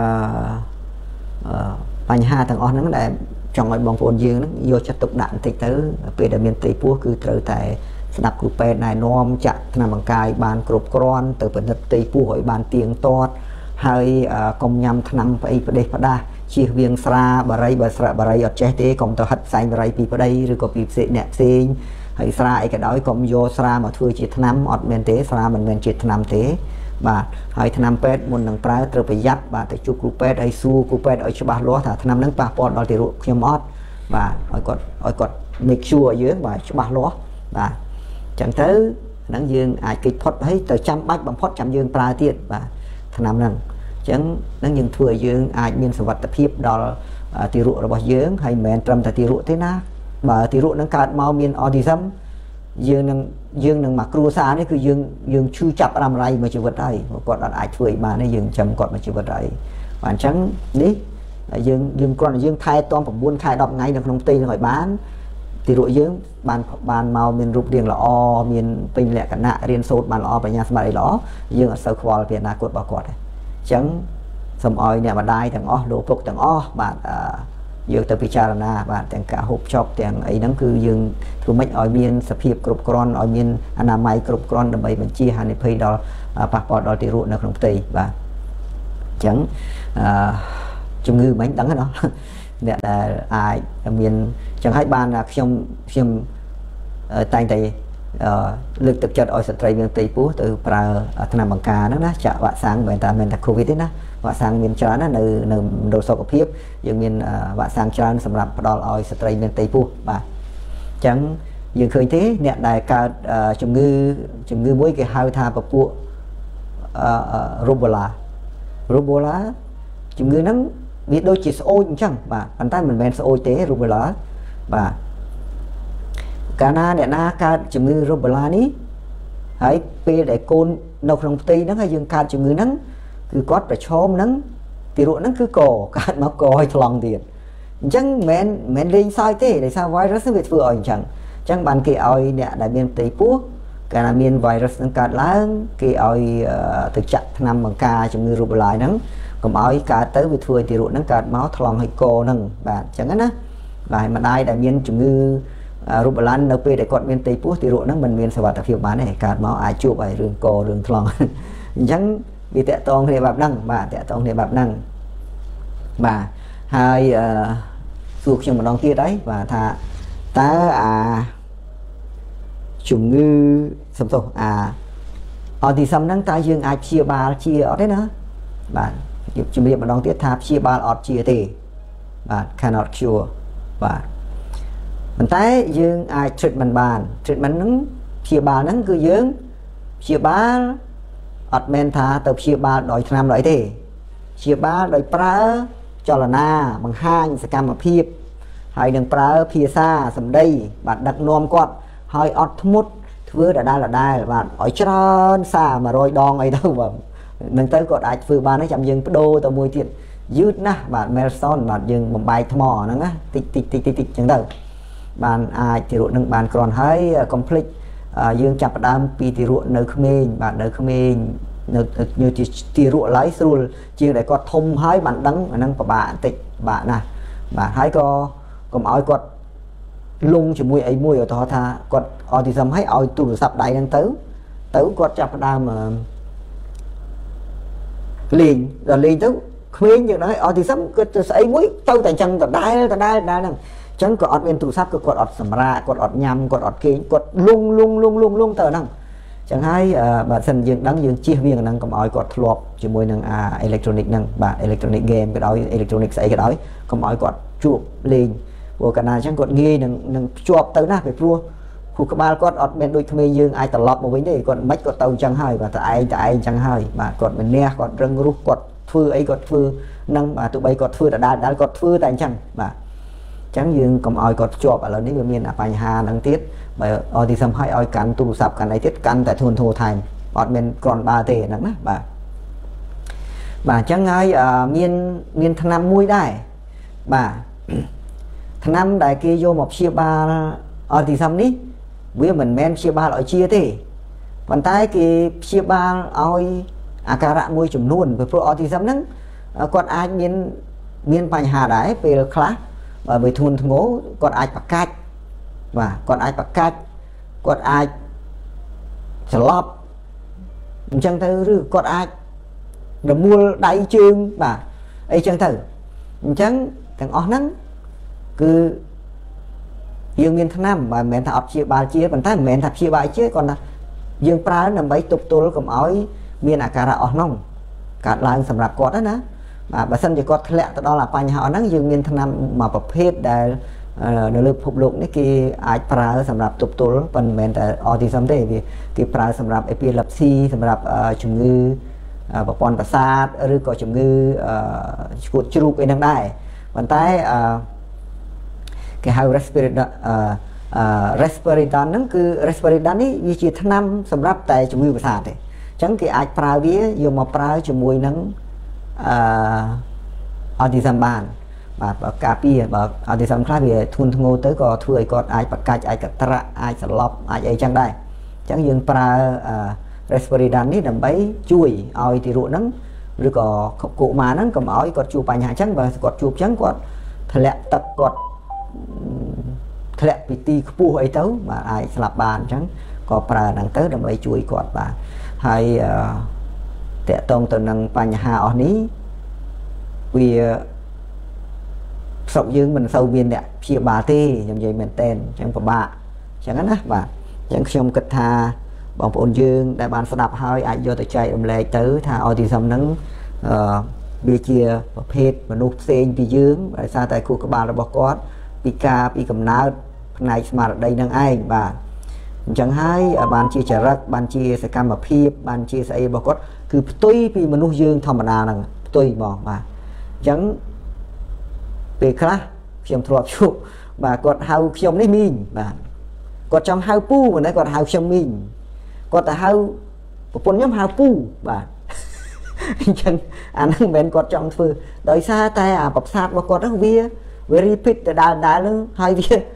បញ្ហាទាំងអស់ហ្នឹងដែលចង់ឲ្យបងប្អូនយើងហ្នឹងយកចិត្តទុកដាក់បន្តិចទៅពេលដែលមានផ្ទៃពោះគឺត្រូវតែស្ដាប់គ្រូពេទ្យណែនាំចាក់ថ្នាំបង្កាយបានគ្រប់គ្រាន់ទៅពិនិត្យផ្ទៃពោះឲ្យបានទៀងទាត់ហើយកុំញ៉ាំថ្នាំផ្អីផ្ដេសផ្ដាស chia viên sra bà rây ở chết thế còn tao hất xanh bà rây pi vào đây rồi có pi sẽ nẹp xin hay sra ấy cái đó còn vô sra mà thưa chỉ năm ọt men thế sra mình men chỉ năm thế bà hai năm pet muốn đằng trái từ phải dắt bà tới chụp cúp pet hay su cúp pet ở chỗ bà lúa thà năm nắng passport đó thì ruột khiêm ót và hỏi còn make sure ở dưới và chỗ bà lúa và chẳng tới nắng dương ai kịch phật thấy từ trăm bách bằng phật trăm dương pra tiết và năm nắng chẳng nắng dương thừa dương ai miên sự vật tập hiệp đó thì ruộtរបស់យើង hay men trầm tại thì ruột thế na bà thì ruột nó cạn mau miên autism dương nâng mặc cua xa đấy cứ dương chui chập làmไรmà chịu vật đây còn đặt ai thuê mà nó dương chầm còn mà chịu vật đây bản trắng đấy dương còn dương thay toàn phẩm buôn thay đọc ngay được nông tây hỏi bán thì đội dương bàn màu miền rụp điền là o miền pin lẹ cả nạ riêng sốt bàn o phải nhà sân bay đó dương ở sâu khoa Việt Nam cột bảo quạt trắng sầm oi nhà mà đai thằng o đồ phục thằng o bạn dương từ Picharana vàទាំងcả hộp chọcទាំងអីហ្នឹងគឺយើងធ្វើម៉េចឲ្យមានសភាពគ្រប់គ្រាន់ឲ្យមានអនាម័យគ្រប់គ្រាន់ដើម្បីបញ្ជាហានិភ័យដល់ប៉ះពាល់ដល់ទីរក់នៅក្នុងផ្ទៃបាទអញ្ចឹងជំងឺមិនដឹងទេណោះអ្នកដែលអាចមានអញ្ចឹងហើយបានខ្ញុំតែងតែលើកទឹកចិត្តឲ្យស្ត្រីមានផ្ទៃពោះទៅប្រើថ្នាំបង្ការហ្នឹងណាចាក់វ៉ាក់សាំងមិនតែមានតែ COVID ទេណាវ៉ាក់សាំងមានច្រើនណានៅមណ្ឌលសុខភាពយើងមានវ៉ាក់សាំងច្រើនសម្រាប់ផ្ដល់ឲ្យស្ត្រីមានផ្ទៃពោះបាទអញ្ចឹងយើងឃើញទេអ្នកដែលកើតជំងឺមួយគេហៅថាពពួកRubella ជំងឺហ្នឹងវាដូចជាស្អូចអញ្ចឹងបាទប៉ុន្តែមិនមែនស្អូចទេ Rubella បាទកាលណាអ្នកណាកើតជំងឺ Rubella នេះហើយពេលដែលកូននៅក្នុងផ្ទៃហ្នឹងហើយយើងកើតជំងឺហ្នឹងគឺគាត់ប្រឈមហ្នឹងទីរក់ហ្នឹងគឺកកើតមកកឲ្យថ្លង់ទៀតអញ្ចឹងមិនលេងសើចទេដោយសារ virus វាធ្វើឲ្យអញ្ចឹងបានគេឲ្យអ្នកដែលមានផ្ទៃពោះកាលណាមាន virus ហ្នឹងកើតឡើងគេឲ្យទៅចាក់ថ្នាំបង្ការជំងឺ Rubella ហ្នឹងកុំឲ្យកើតទៅវាធ្វើឲ្យទីរក់ហ្នឹងកើតមកថ្លង់ឲ្យកហ្នឹងបាទអញ្ចឹងណាបាទម្ដាយដែលមានជំងឺRubella នៅពេលដែលគាត់មានផ្ទៃពោះទីរក់ហ្នឹងមិនមានសុវត្ថិភាពបានទេកើតមកអាចជួបឲ្យរឿងករឿងថ្លង់អញ្ចឹងវាតកតងគ្នាបែបហ្នឹងបាទតកតងគ្នាបែបហ្នឹងបាទហើយសួរខ្ញុំម្ដងទៀតហើយបាទថាតើជំងឺសំទោសautism ហ្នឹងតើយើងអាចព្យាបាលជាអត់ទេណាបាទជំរាបម្ដងទៀតថាព្យាបាលអត់ជាទេបាទ cannot cure បាទប៉ុន្តែយើងអាច treatment បាន treatment ហ្នឹងព្យាបាលហ្នឹងគឺយើងព្យាបាលអត់មែនថាទៅព្យាបាលដោយថ្នាំឡើយទេព្យាបាលដោយប្រើចលនាបង្ហាញសកម្មភាពហើយនឹងប្រើភាសាសម្ដីបាទដឹកនាំគាត់ហើយអត់ធ្មត់ធ្វើដដែលបាទឲ្យច្រើនសារ100ដងអីទៅបាទនឹងទៅគាត់អាចធ្វើបានចាំយើងបដូរទៅមួយទៀតយឺតណាស់បាទ milestone បាទយើងបំបែកថ្មហ្នឹងណាតិចអញ្ចឹងទៅបានអាចទីរក់នឹងបានគ្រាន់ហើយកុំភ្លេចយើងចាប់ផ្ដើមពីទីរក់នៅក្មេងបាទនៅក្មេងនៅទីរក់ឡើយស្រួលជាងដែលគាត់ធំហើយបានដឹងអាហ្នឹងពិបាកបន្តិចបាក់ណាស់បាទហើយក៏កុំឲ្យគាត់លងជាមួយអីមួយឧទាហរណ៍ថាគាត់ autism ហើយឲ្យទូរស័ព្ទដៃហ្នឹងទៅគាត់ចាប់ផ្ដើមលេងដល់លេងទៅក្មេងយើងដល់ autism គាត់ទៅស្អីមួយទៅតែអញ្ចឹងដដែលហ្នឹងចឹងក៏អត់មានទូរស័ព្ទក៏គាត់អត់សម្រាកគាត់អត់ញ៉ាំគាត់អត់គេងគាត់លងទៅហ្នឹងចឹងហើយបើសិនយើងដឹងយើងជៀសវាងហ្នឹងកុំឲ្យគាត់ធ្លាប់ជាមួយនឹងelectronic ហ្នឹងបាទ electronic game ក៏ដោយ electronic ស្អីក៏ដោយកុំឲ្យគាត់ជួបលេងព្រោះកាលណាចឹងគាត់ងាយនឹងភ្ជាប់ទៅណាពីព្រោះខួរក្បាលគាត់អត់មានដូចក្មេងយើងអាចត្រឡប់មកវិញទេគាត់មិនគាត់ទៅអញ្ចឹងហើយបាទតែឯងអញ្ចឹងហើយបាទគាត់មិនះគាត់រឹងរូសគាត់ធ្វើអីគាត់ធ្វើហ្នឹងបាទទោះបីគាត់ធ្វើដដែលគាត់ធ្វើតែអញ្ចឹងបាទចឹងយើងកុំឲ្យគាត់ភ្ជាប់ឥឡូវនេះវាមានបញ្ហាហ្នឹងទៀតបើ autism ឲ្យកាន់ទូរស័ព្ទកាន់អីទៀតកាន់តែធ្ងន់ធ្ងរថែមអត់មានគ្រាន់បើទេហ្នឹងណាបាទអញ្ចឹងហើយមានថ្នាំមួយដែរបាទថ្នាំដែលគេយកមកព្យាបាល autism នេះវាមិនមែនព្យាបាលឲ្យជាទេប៉ុន្តែគេព្យាបាលឲ្យអាការៈមួយចំនួនព្រោះ autism ហ្នឹងគាត់អាចមានបញ្ហាដែរពេលខ្លះបើវាធ្ងន់ធ្ងរគាត់អាចប្រកាច់បាទគាត់អាចប្រកាច់គាត់អាចច្រឡប់អញ្ចឹងទៅឬគាត់អាចរមួលដៃជើងបាទអីចឹងទៅ chẳng thằng ó nắng cứ dương miền Thanh Nam mà mẹ thà chia ba chia bàn tay mẹ thà chia ba chia còn là dương pra nằm bấy tục tôi cầm ói miền Akara ó nông cả làng sầm rạp quạt đó nè mà bà sân chỉ có lẹ đó là pan họ nắng dương miền Thanh Nam mà bậc phết để nỗ lực phục lục này kia ai pra sầm rạp tục tôi phần mẹ thà autism đấy vì cái pra sầm rạp epilepsy sầm rạp chứng ngư bà con bà sa rồi có chứng ngư chuột chuột cái năng đại bàn tay cái hậu respiration nó cứ respiration ấy vì chỉ tháng năm sầm rạp tại chứng ngư bà sa đấy chẳng cái ai pra vía dùng mà pra cho mùi nắng autism ban và cà phê và autism khác về thun ngô tới có thui có ai bạc cài ai cật tra ai sờ lọc ai ấy chẳng đây chẳng dừng pra respiration ấy đầm bấy chui oi thì ruộng nắng rồi có cụ mà nắng cầm oi có chụp ảnh hạ trắng và có chụp trắng có thẹn tập có thẹn bị ti pu ấy tấu mà ai slap bàn trắng có pra đằng tới đầm bấy chui quạt bà hay tệ tông từ năng pan hạ ở ní vì sọc dương mình sâu biên đẹp chia bà tê trong vậy mình tên chẳng có bà chẳng á bà chẳng trong kịch tha bọn ôn dương đại ban đạp hơi ai vô tới chạy lệ tới tha autism nắng bị chia phết và nút sen bị dương tại sao tại khu các bà là bọc cót bị ca bị cầm nát này mà ở đây năng ai bà chẳng hay ban chia trả rắc ban chia sẽ cam mà phiếp ban chia sẽ bọc cót cứ tôi vì mà nút dương thầm mà nào tôi bỏ bà chẳng về khác khiêm thọp chụp và còn hao khiêm đấy mình và còn trong hao pu mà đấy còn hao khiêm mình còn ta hao một nhóm hao pu và chân anh bên còn trong phư đợi xa tay bọc sát và còn rất vía với repeat đá nữa hai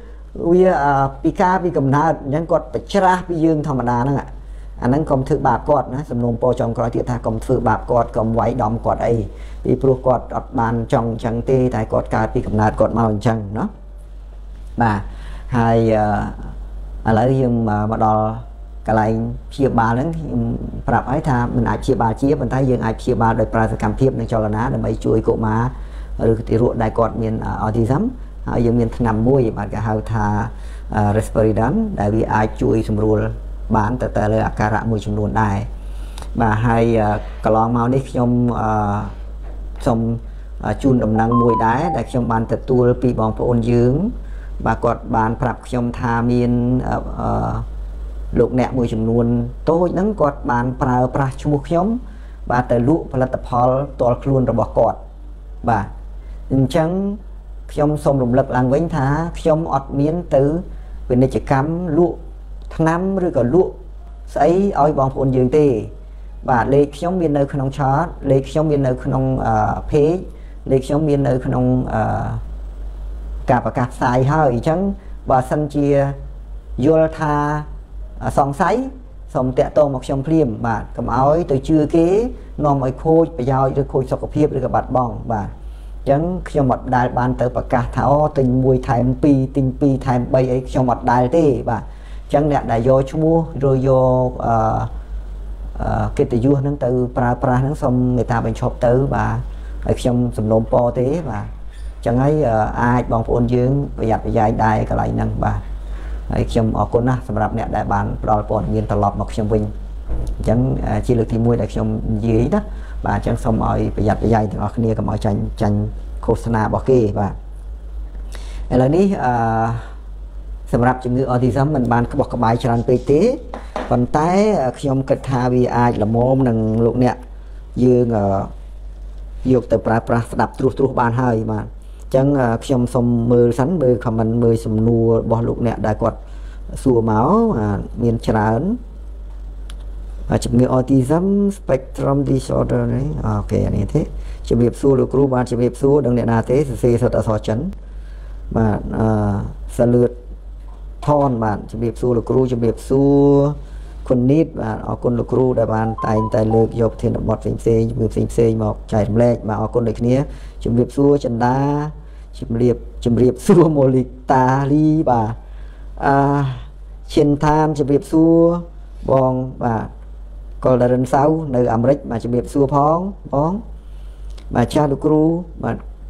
vía pika vì cầm na nhân còn phải tra vì dương thầm đá nữa anh đang cầm thử bạc quạtนะสำนวนโปจองกรอยที่ท่ากำถือบาปกอดกำไว้ดอมกอดไอ้ปีปลุกกอดอดบานจองจังเต้แต่กอดกาปีกำนาดกอดเมาจังเนาะบ่าhaiอะไรยังมาดอกอะไรเชียบานั้นปรับให้ทามันอาจเชียบาเชียบมันท้ายยังอาจเชียบาโดยปราศกรรมเพียบในจรณะដើម្បីជួយកុមារឬទីរក់ដែលគាត់មាន autism ហើយយើងមានថ្នាំមួយបាទគេហៅថា Risperidone ដែលវាអាចជួយសម្រួលបានតែលើអាការៈមួយចំនួនដែរបាទហើយកន្លងមកនេះខ្ញុំសូមជូនដំណឹងមួយដែរដែលខ្ញុំបានទទួលពីបងប្អូនយើងបាទគាត់បានប្រាប់ខ្ញុំថាមានលោកអ្នកមួយចំនួនតូចហ្នឹងគាត់បានប្រើប្រាស់ឈ្មោះខ្ញុំបាទទៅលក់ផលិតផលផ្ទាល់ខ្លួនរបស់គាត់បាទអញ្ចឹងខ្ញុំសូមរំលឹកឡើងវិញថាខ្ញុំអត់មានទៅពាណិជ្ជកម្មលក់ថ្នាំឬក៏លក់ស្អីឲ្យបងប្អូនយើងទេបាទលេខខ្ញុំមាននៅក្នុង chart លេខខ្ញុំមាននៅក្នុង page លេខខ្ញុំមាននៅក្នុងការប្រកាសផ្សាយហើយអញ្ចឹងបើសិនជាយល់ថាសង្ស័យសូមតាក់ទងមកខ្ញុំភ្លាមបាទកុំឲ្យទៅជឿគេនាំឲ្យខូចប្រយោជន៍ឬខូចសុខភាពឬក៏បាត់បង់បាទអញ្ចឹងខ្ញុំអត់ដែលបានទៅប្រកាសថាអូទិញ1ថែម2ទិញ2ថែម3អីខ្ញុំអត់ដែលទេបាទចឹងអ្នកដែលយកឈ្មោះឬយកកិត្តិយសហ្នឹងទៅប្រើប្រាស់ហ្នឹងសូមមេត្តាបញ្ឈប់ទៅបាទហើយខ្ញុំសំណូមពរទេបាទចឹងហើយអាចបងប្អូនយើងប្រយ័ត្នប្រយែងដែរកន្លែងហ្នឹងបាទហើយខ្ញុំអរគុណណាស់សម្រាប់អ្នកដែលបានផ្ដល់ព័ត៌មានត្រឡប់មកខ្ញុំវិញអញ្ចឹងជាលើកទី1ដែលខ្ញុំនិយាយណាបាទអញ្ចឹងសូមឲ្យប្រយ័ត្នប្រយែងទាំងអស់គ្នាកុំឲ្យចាញ់ឃោសនារបស់គេបាទឥឡូវនេះសម្រាប់ជំងឺ autism មិនបានក្បោះក្បាយច្រើនពេកទេប៉ុន្តែខ្ញុំគិតថាវាអាចល្មមនឹងលោកអ្នកយើងយកទៅប្រើប្រាស់ស្ដាប់ត្រួសបានហើយបាទអញ្ចឹងខ្ញុំសូមមើលសិនមើល comment មើលសំណួររបស់លោកអ្នកដែលគាត់សួរមកមានច្រើនជំងឺ autism spectrum disorder នេះអូខេអានេះទេជំរាបសួរលោកគ្រូបាទជំរាបសួរដល់អ្នកណាទេសរសេរសិតអក្សរចិនបាទសាលឿតថនបាទជំរាបសួរលោកគ្រូជំរាបសួរគុណនីតបាទអរគុណលោកគ្រូដែលបានតែងតែលើកយកធានបទផ្សេងៗជំរាបផ្សេងៗមកចែករំលែកបាទអរគុណដូចគ្នាជំរាបសួរចិន្តាជំរាបសួរម៉ូលីតាលីបាទឈិនឋានជំរាបសួរបងបាទកុលដរិនសៅនៅអាមេរិកបាទជំរាបសួរផងបងបាទចាស់លោកគ្រូបាទ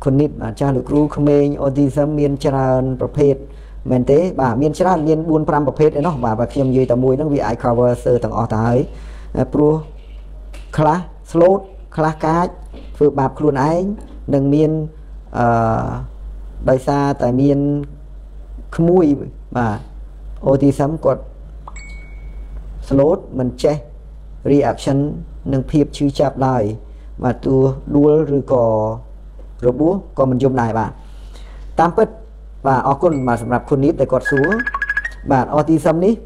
คนนิดchaលោកគ្រូក្មេង autism មានច្រើនប្រភេទមែនទេបាទមានច្រើនមាន4 5ប្រភេទឯណោះបាទខ្ញុំនិយាយតែមួយហ្នឹងវាអាច cover សើទាំងអស់ទៅហើយព្រោះខ្លះ slot ខ្លះកាចធ្វើបាបខ្លួនឯងនឹងមានដោយសារតែមានក្មួយបាទ autism គាត់ slot មិនចេះ reaction នឹងភាពឈឺចាប់ឡើយបាទទោះដួលឬក៏របួសក៏មិនយំដែរបាទតាមពិតបាទអរគុណបាទសម្រាប់គុណនេះដែលគាត់សួរបាទ autism នេះ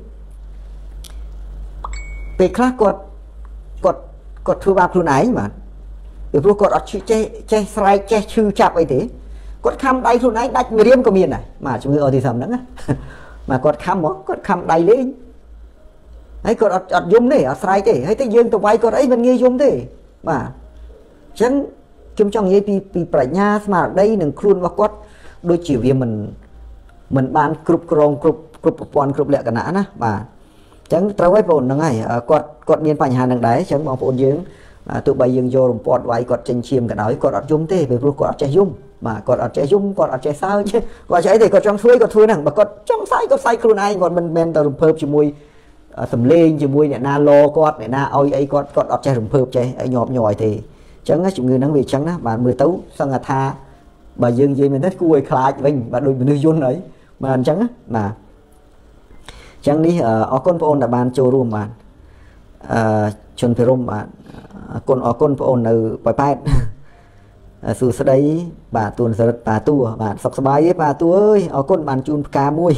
ពេលខ្លះគាត់ធ្វើបាបខ្លួនឯងបាទពីព្រោះគាត់អត់ចេះស្រែកចេះឈឺចាប់អីទេគាត់ខំដៃខ្លួនឯងដាច់ម្រាមក៏មានដែរបាទជំងឺ autism ហ្នឹងណាបាទគាត់ខំមកគាត់ខំដៃលេងហើយគាត់អត់យំទេអត់ស្រែកទេហើយតែយើងទៅវាយគាត់អីមិនងាយយំទេបាទអញ្ចឹងខ្ញុំចង់និយាយពីប្រាជ្ញាស្មារតីនិងខ្លួនរបស់គាត់ដូចជាវាមិនបានគ្រប់គ្រងគ្រប់ប្រព័ន្ធគ្រប់លក្ខណៈណាបាទអញ្ចឹងត្រូវហើយបងប្អូនហ្នឹងហើយគាត់មានបញ្ហាហ្នឹងដែរអញ្ចឹងបងប្អូនយើងទោះបីយើងយករំពាត់វាយគាត់ចេញឈាមក៏ដោយគាត់អត់យំទេពីព្រោះគាត់អត់ចេះយំបាទគាត់អត់ចេះយំគាត់អត់ចេះសើចគាត់ចេះអីទេគាត់ចង់ធ្វើគាត់ធ្វើហ្នឹងបើគាត់ចង់សើចគាត់សើចខ្លួនឯងគាត់មិនមែនទៅរំភើបជាមួយសំលេងជាមួយអ្នកណាលគាត់អ្នកណាឲ្យអីគាត់អត់ចេះរំភើបចេះឲ្យញាប់ញ័រទេអញ្ចឹងជំងឺហ្នឹងវាអញ្ចឹងណាបាទមើលទៅសង្ឃថាបើយើងនិយាយមែនទេគួរឲ្យខ្លាចវិញបាទដូចមនុស្សយន្តអីបាទអញ្ចឹងណាបាទអញ្ចឹងនេះអរគុណបងប្អូនដែលបានចូលរួមបាទជនភិរមបាទអរគុណបងប្អូននៅប៉ោយប៉ែតសួស្ដីបាទទួនសរិទ្ធប៉ាតួបាទសុខសប្បាយទេប៉ាតួអើយអរគុណបានជូនផ្កាមួយ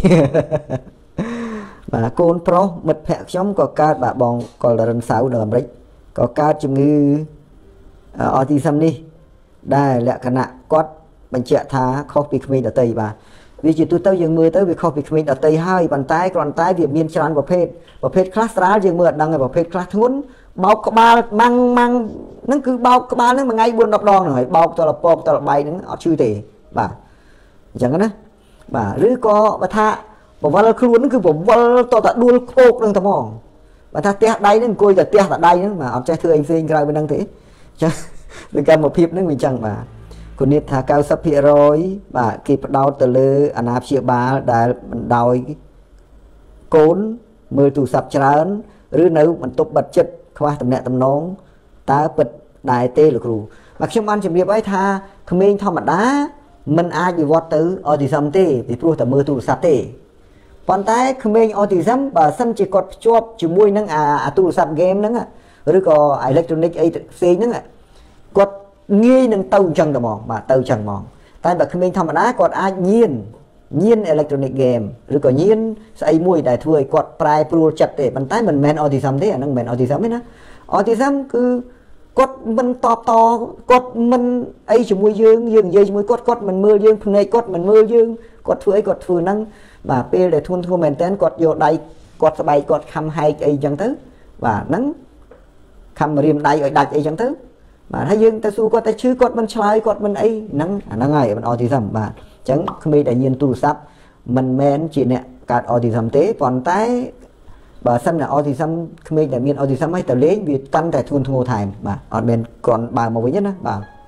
បាទកូនប្រុសមិត្តភ័ក្ដិខ្ញុំក៏កើតបាទបងកុលរិនសៅនៅអាមេរិកក៏កើតជំងឺautism នេះដែលលក្ខណៈគាត់បញ្ជាក់ថាខុសពីក្មេងដទៃបាទវាជាទូទៅយើងមើលទៅវាខុសពីក្មេងដទៃហើយប៉ុន្តែគ្រាន់តែវាមានច្រើនប្រភេទខ្លះស្រាលយើងមើលអត់ដឹងហើយប្រភេទខ្លះធ្ងន់បោកក្បាលម៉ាំងហ្នឹងគឺបោកក្បាលហ្នឹងមួយថ្ងៃ 4-10 ដងហ្នឹងហើយបោកតលពកតលបែកហ្នឹងអត់ឈឺទេបាទអញ្ចឹងណាបាទឬក៏បើថាបវលខ្លួនហ្នឹងគឺបវលតតែដួលខោកហ្នឹងតែហ្មងបើថាផ្ទះដៃហ្នឹងអង្គុយតែផ្ទះតែដៃហ្នឹងបាទអត់ចេះធ្វើអីផ្សេងក្រៅពីហ្នឹងទេអញ្ចឹងដូចកម្មភាពហ្នឹងវាអញ្ចឹងបាទគុណនេះថា 90% បាទគេផ្ដោតទៅលើអាណាព្យាបាលដែលមិនដោយកូនមើលទូរស័ព្ទច្រើនឬនៅបន្ទប់បិទចិត្តខ្វះតំណែងតំណងតើពិតដែរទេលោកគ្រូបាទខ្ញុំបានជម្រាបឲ្យថាក្មេងធម្មតាមិនអាចវិវត្តទៅ autism ទេពីព្រោះតែមើលទូរស័ព្ទទេប៉ុន្តែក្មេង autism បើសិនជាគាត់ភ្ជាប់ជាមួយនឹងអាទូរស័ព្ទ game ហ្នឹងឬក៏ electronic អីផ្សេងហ្នឹងគាត់ងាយនឹងទៅអញ្ចឹងតែហ្មងបាទទៅអញ្ចឹងហ្មងតែបើក្មេងធម្មតាគាត់អាចញៀន electronic game ឬក៏ញៀនស្អីមួយដែលធ្វើឲ្យគាត់ប្រែប្រួលចិត្តទេប៉ុន្តែមិនមែន autism ទេអាហ្នឹងមិនមែន autism ទេណា autism គឺគាត់មិនតបតគាត់មិនអីជាមួយយើងនិយាយជាមួយគាត់មិនមើលយើងភ្នែកគាត់មិនមើលយើងគាត់ធ្វើអីគាត់ធ្វើហ្នឹងបាទពេលដែលធ្ងន់មែនតើគាត់យកដៃគាត់ស្បែកគាត់ខំហែកអីអញ្ចឹងទៅបាទហ្នឹងខំរៀមដៃឲ្យដាច់អីអញ្ចឹងទៅបាទហើយយើងទៅសួរគាត់តែឈឺគាត់មិនឆ្លើយគាត់មិនអីហ្នឹងអាហ្នឹងហើយមិន autism បាទអញ្ចឹងក្មេងដែលញៀនទូរស័ព្ទមិនមែនជាអ្នកកើត autism ទេប៉ុន្តែបើសិនតែ autism ក្មេងដែលមាន autism ហើយទៅលេងវាកាន់តែធ្ងន់ធ្ងរថែមបាទអត់មែនគ្រាន់បើមកវិញណាបាទ